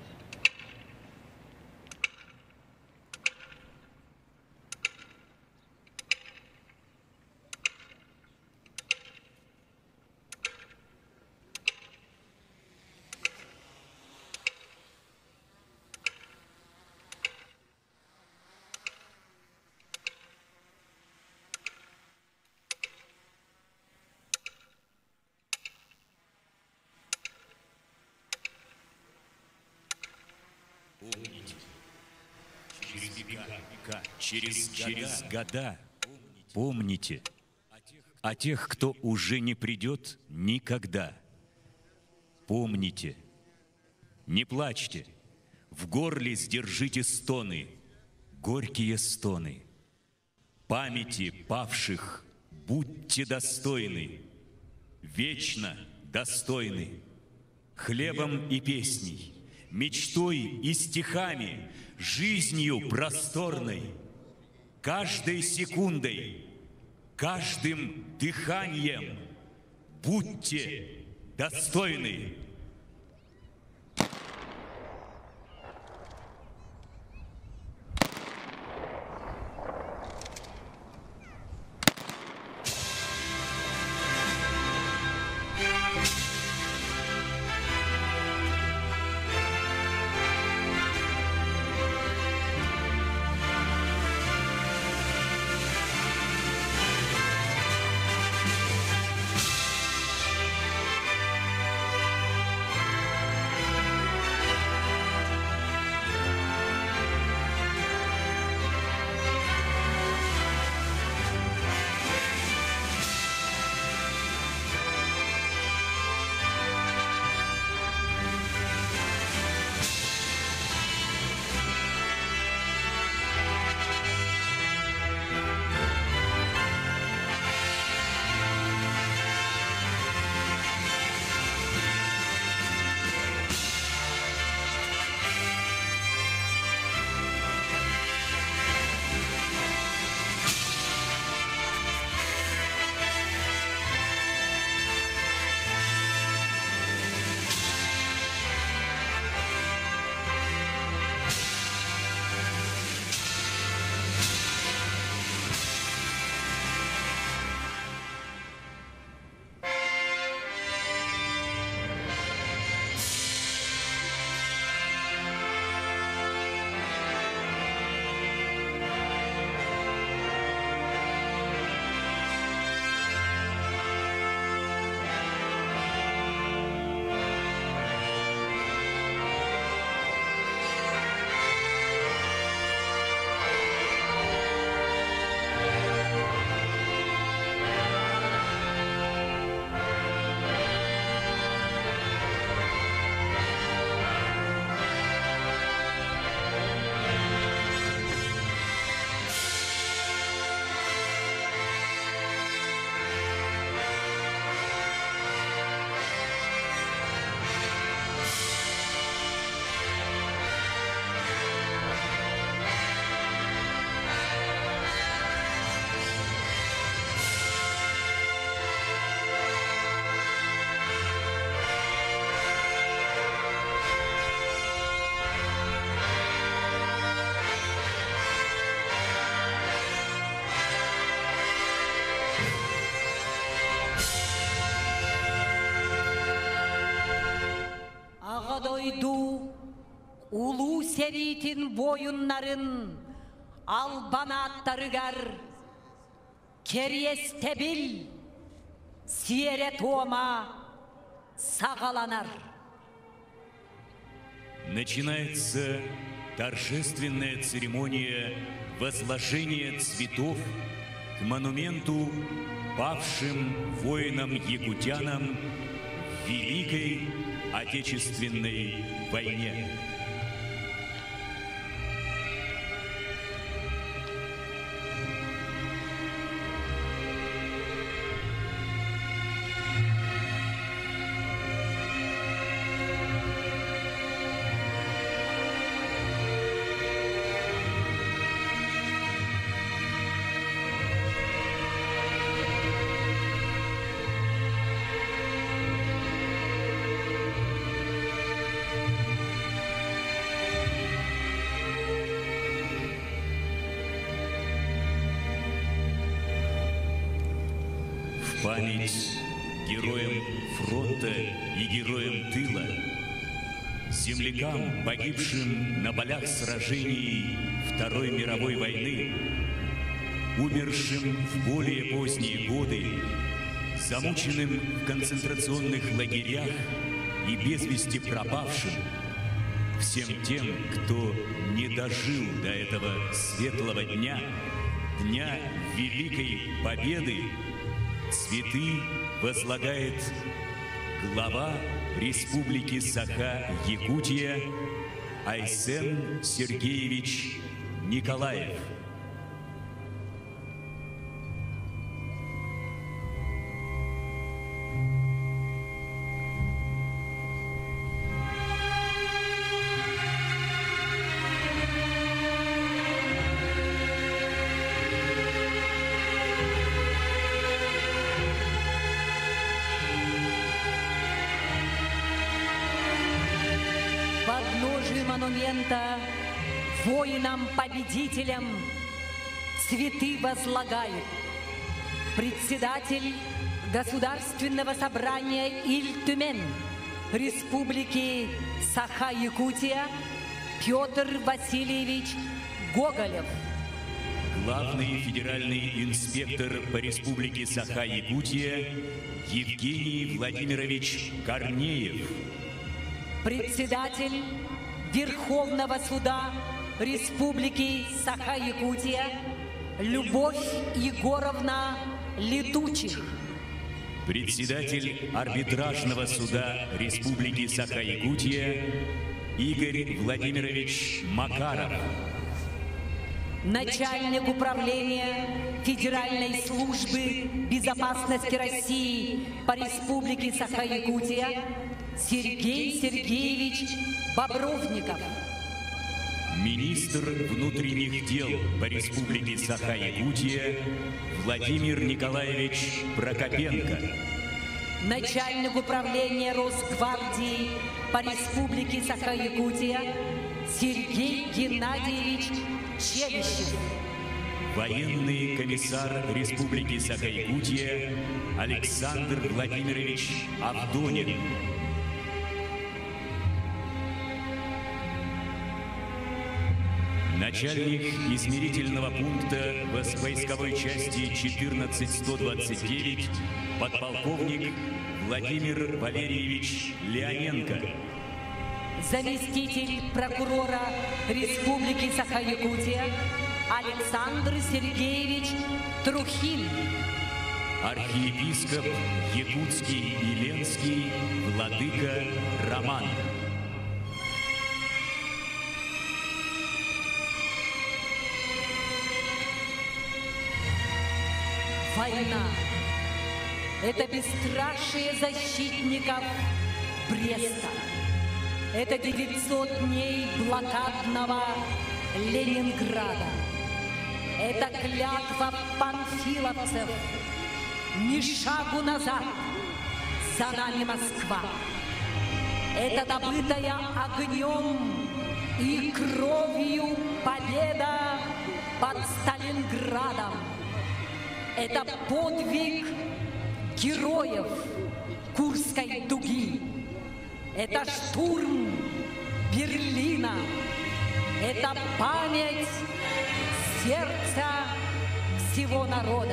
Помните, через века, через, через года, помните о тех, кто уже не придет никогда. Помните, не плачьте, в горле сдержите стоны, горькие стоны. Памяти павших будьте достойны, вечно достойны, хлебом и песней, мечтой и стихами, жизнью просторной, каждой секундой, каждым дыханием Будьте достойны. Дойду улу серитин боюннарын албана аттарыгар кериестебил сиере тома сагаланар. Начинается торжественная церемония возложения цветов к монументу павшим воинам-якутянам в Великой Отечественной войне. Память героям фронта и героям тыла, землякам, погибшим на полях сражений Второй мировой войны, умершим в более поздние годы, замученным в концентрационных лагерях и без вести пропавшим, всем тем, кто не дожил до этого светлого дня, Дня Великой Победы, цветы возлагает глава Республики Саха-Якутия Айсен Сергеевич Николаев. монумента воинам-победителям цветы возлагают председатель Государственного собрания Иль-Тюмень Республики Саха-Якутия Петр Васильевич Гоголев. Главный федеральный инспектор по Республике Саха-Якутия Евгений Владимирович Корнеев. Председатель Верховного суда Республики Саха-Якутия Любовь Егоровна Летучих. Председатель арбитражного суда Республики Саха-Якутия Игорь Владимирович Макаров. Начальник управления Федеральной службы безопасности России по Республике Саха-Якутия Сергей Сергеевич Бобровников. Министр внутренних дел по Республике Саха-Якутия Владимир Николаевич Прокопенко. Начальник управления Росгвардии по Республике Саха-Якутия Сергей Геннадьевич Челищев. Военный комиссар Республики Саха-Якутия Александр Владимирович Авдонин. Начальник измерительного пункта войсковой части четырнадцать сто двадцать девять подполковник Владимир Валерьевич Леоненко. Заместитель прокурора Республики Саха-Якутия Александр Сергеевич Трухин. Архиепископ Якутский и Ленский владыка Роман. Война – это бесстрашие защитников Бреста. Это девятьсот дней блокадного Ленинграда. Это клятва панфиловцев. Ни шагу назад, за нами Москва. Это добытая огнем и кровью победа под Сталинградом. Это подвиг героев Курской дуги. Это штурм Берлина. Это память сердца всего народа.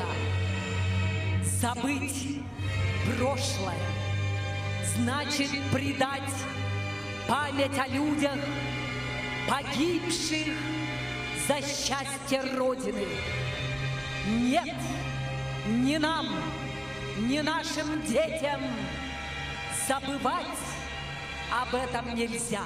Забыть прошлое значит предать память о людях, погибших за счастье Родины. Нет, ни нам, ни нашим детям забывать об этом нельзя.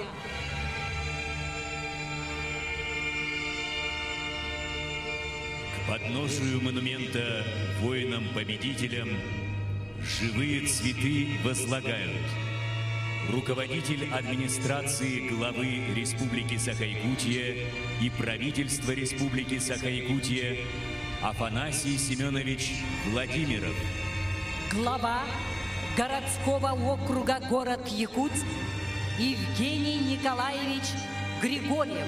К подножию монумента воинам-победителям живые цветы возлагают руководитель администрации главы Республики Саха-Якутия и правительства Республики Саха-Якутия Афанасий Семенович Владимиров. Глава городского округа город Якутск Евгений Николаевич Григорьев.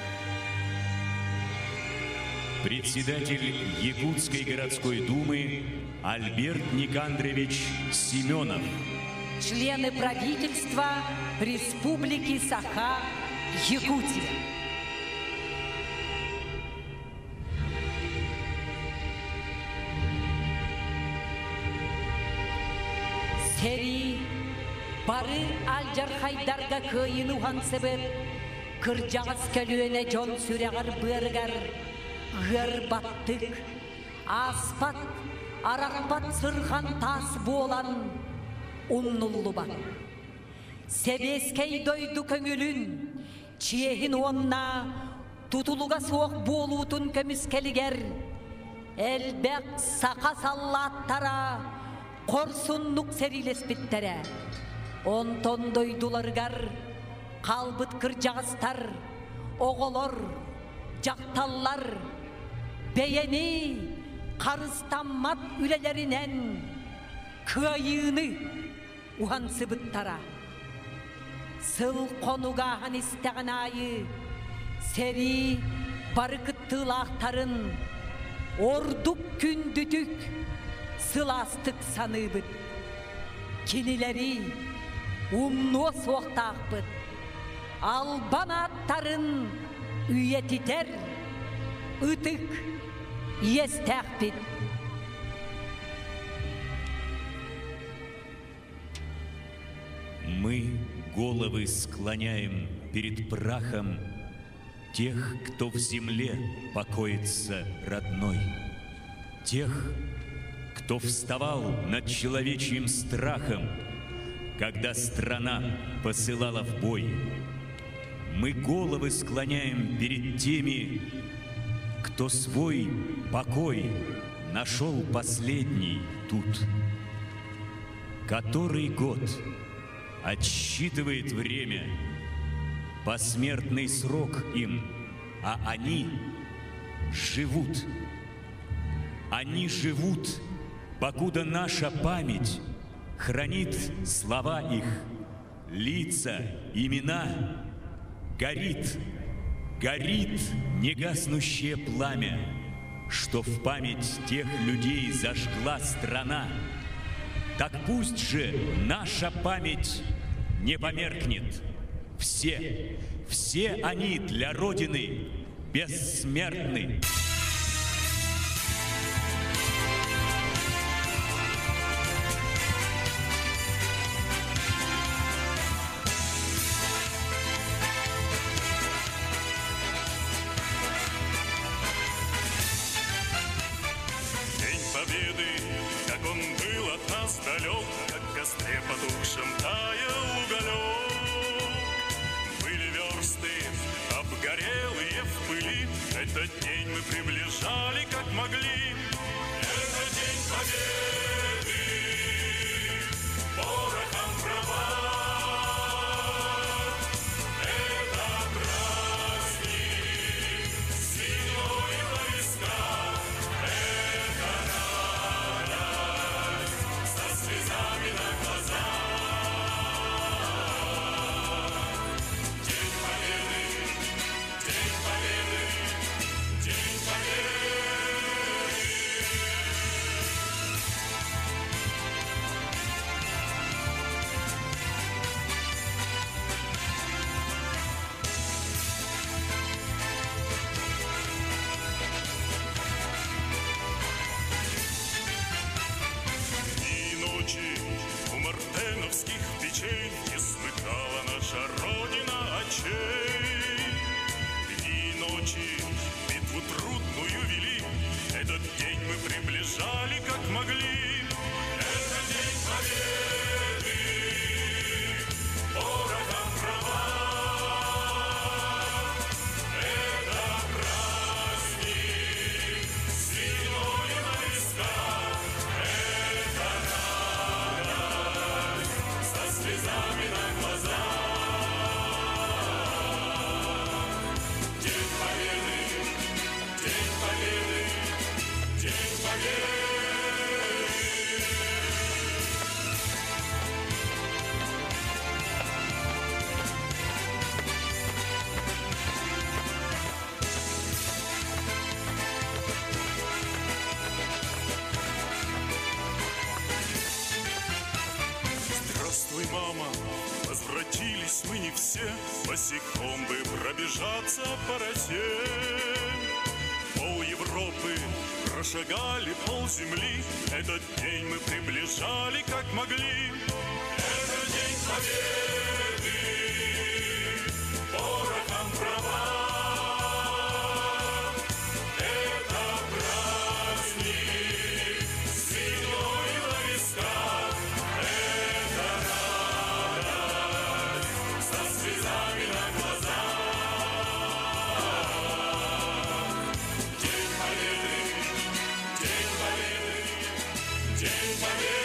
Председатель Якутской городской думы Альберт Никандрович Семенов. Члены правительства Республики Саха-Якутия. Сери бары алжархайдарга кыйыну хансыбыр, кыржағыз көлüene жон сүрәғар быргар, ғыр баттык, аспат, арақпат сырхан тас болан, уннуллу бар. Себескей дойду көңілін, чиехин онна, тутулуға соқ болутун көміскелігер, әлбәк сақа саллаттара, Корсуннук серилеспиттері, онтон дойдуларгар, қалбыт кыржағыстар, оғылар, жақталлар, бейені, қарыстаммат үлелерінен, күйіні ухансыбыттара. сыл қонуғағын істеген айы, сери барықыттылақтарын, ордук күндүтүк, сыластык саныбыт. Кинилери умно соқтақпыт. Албан аттарын үйетитер, ытык естәқпит. Мы головы склоняем перед прахом тех, кто в земле покоится родной, тех, кто вставал над человечьим страхом, когда страна посылала в бой. Мы головы склоняем перед теми, кто свой покой нашел последний тут. Который год отсчитывает время, посмертный срок им, а они живут. Они живут, покуда наша память хранит слова их, лица, имена. Горит, горит негаснущее пламя, что в память тех людей зажгла страна. Так пусть же наша память не померкнет. Все, все они для Родины бессмертны. Далек, как в костре потухшем таял уголек. Были версты обгорелые в пыли, этот день мы приближали, как могли. Это день победы, порохом права. Это праздник, синёй на висках. Это радость со слезами на глазах. День победы, день победы, день победы. Дни и ночи у мартеновских печей не смыкала наша Родина очей. Дни и ночи битву трудную вели, этот день мы приближали, как могли. Это день победы, порохом права. Это праздник, синёй на висках. Это радость со слезами на глазах. День победы, день победы, день победы. Здравствуй, мама, возвратились мы не все, босиком бы пробежаться по росе. Пол Европы прошагали, пол земли, этот день мы приближали, как могли. Это день победы, порохом права. Это праздник, синёй на висках. Это радость со слезами на глазах. День победы, день победы, день победы.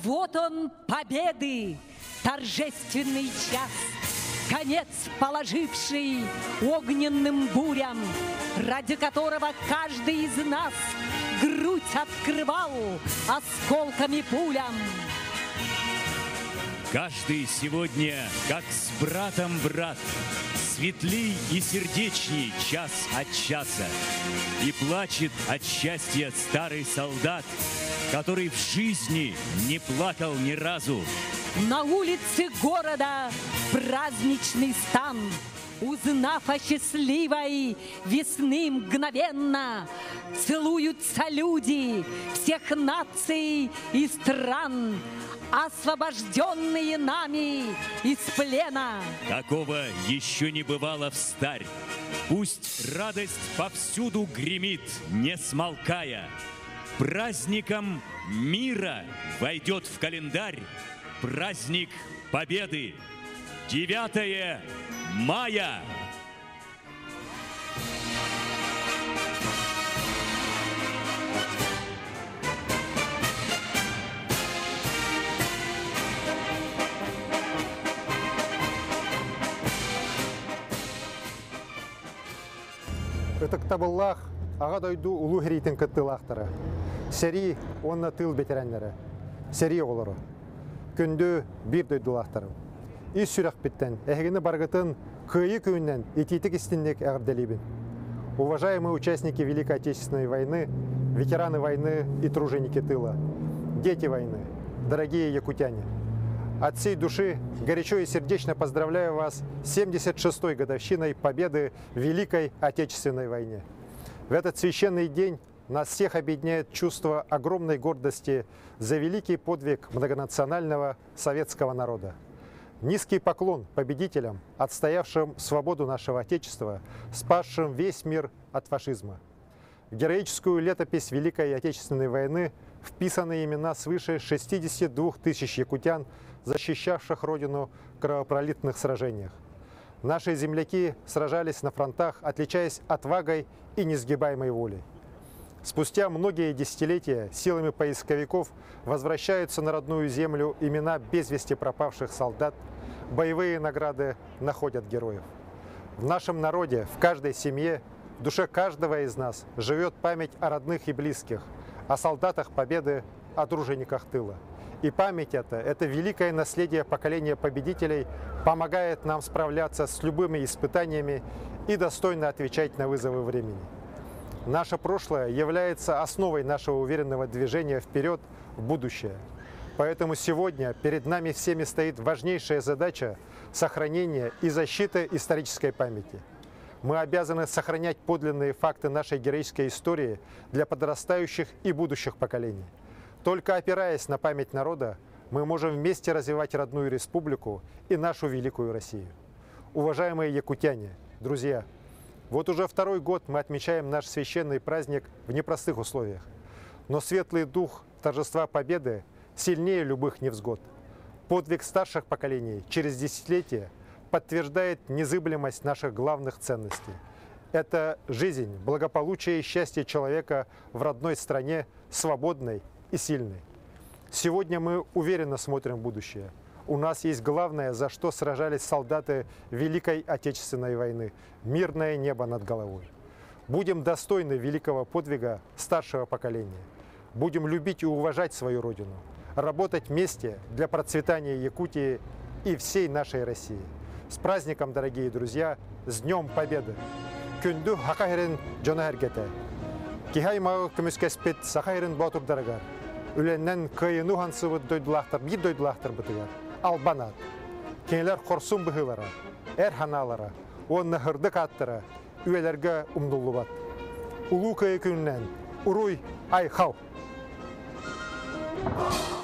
Вот он, победы, торжественный час, конец положивший огненным бурям, ради которого каждый из нас грудь открывал осколками пулям. Каждый сегодня, как с братом брат, светлей и сердечней час от часа. И плачет от счастья старый солдат, который в жизни не плакал ни разу. На улице города праздничный стан. Узнав о счастливой весны мгновенно, целуются люди всех наций и стран, освобожденные нами из плена. Такого еще не бывало встарь. Пусть радость повсюду гремит, не смолкая. Праздником мира войдет в календарь праздник Победы. девятое мая. Ытыктабыллах аға дойду улу херейтін кыттылақтары. Сери онна тыл ветераннары. Сери олары. Күнді бір дойдулақтары. Ис сүрек біттен, әхігіні барғытын күйі күйінен ититік істіндек әғірделейбін. Уважаемые участники Великой Отечественной войны, ветераны войны и труженики тыла, дети войны, дорогие якутяне, от всей души горячо и сердечно поздравляю вас с семьдесят шестой годовщиной победы в Великой Отечественной войне. В этот священный день нас всех объединяет чувство огромной гордости за великий подвиг многонационального советского народа. Низкий поклон победителям, отстоявшим свободу нашего Отечества, спасшим весь мир от фашизма. В героическую летопись Великой Отечественной войны вписаны имена свыше шестидесяти двух тысяч якутян, защищавших Родину в кровопролитных сражениях. Наши земляки сражались на фронтах, отличаясь отвагой и несгибаемой волей. Спустя многие десятилетия силами поисковиков возвращаются на родную землю имена без вести пропавших солдат, боевые награды находят героев. В нашем народе, в каждой семье, в душе каждого из нас живет память о родных и близких, о солдатах Победы, о тружениках тыла. И память эта, это великое наследие поколения победителей, помогает нам справляться с любыми испытаниями и достойно отвечать на вызовы времени. Наше прошлое является основой нашего уверенного движения вперед в будущее. Поэтому сегодня перед нами всеми стоит важнейшая задача сохранения и защиты исторической памяти. Мы обязаны сохранять подлинные факты нашей героической истории для подрастающих и будущих поколений. Только опираясь на память народа, мы можем вместе развивать родную республику и нашу великую Россию. Уважаемые якутяне, друзья, вот уже второй год мы отмечаем наш священный праздник в непростых условиях. Но светлый дух торжества Победы сильнее любых невзгод. Подвиг старших поколений через десятилетия подтверждает незыблемость наших главных ценностей. Это жизнь, благополучие и счастье человека в родной стране, свободной и сильной. Сегодня мы уверенно смотрим в будущее. У нас есть главное, за что сражались солдаты Великой Отечественной войны – мирное небо над головой. Будем достойны великого подвига старшего поколения. Будем любить и уважать свою Родину, работать вместе для процветания Якутии и всей нашей России. С праздником, дорогие друзья! С Днем Победы! Күнді хақайрын жона әргеті. Кихай мағы күміскеспет сақайрын батыр дарагар. Үленнен кайыну хансыбыт дойдылақтар, бір дойдылақтар бұтыгар. Албанат. Кенелер қорсун бұғылара, әр ханалара, онны хырдық аттыра, үйелерге умдулу бат. Улу кайы күннен, уруй айхау.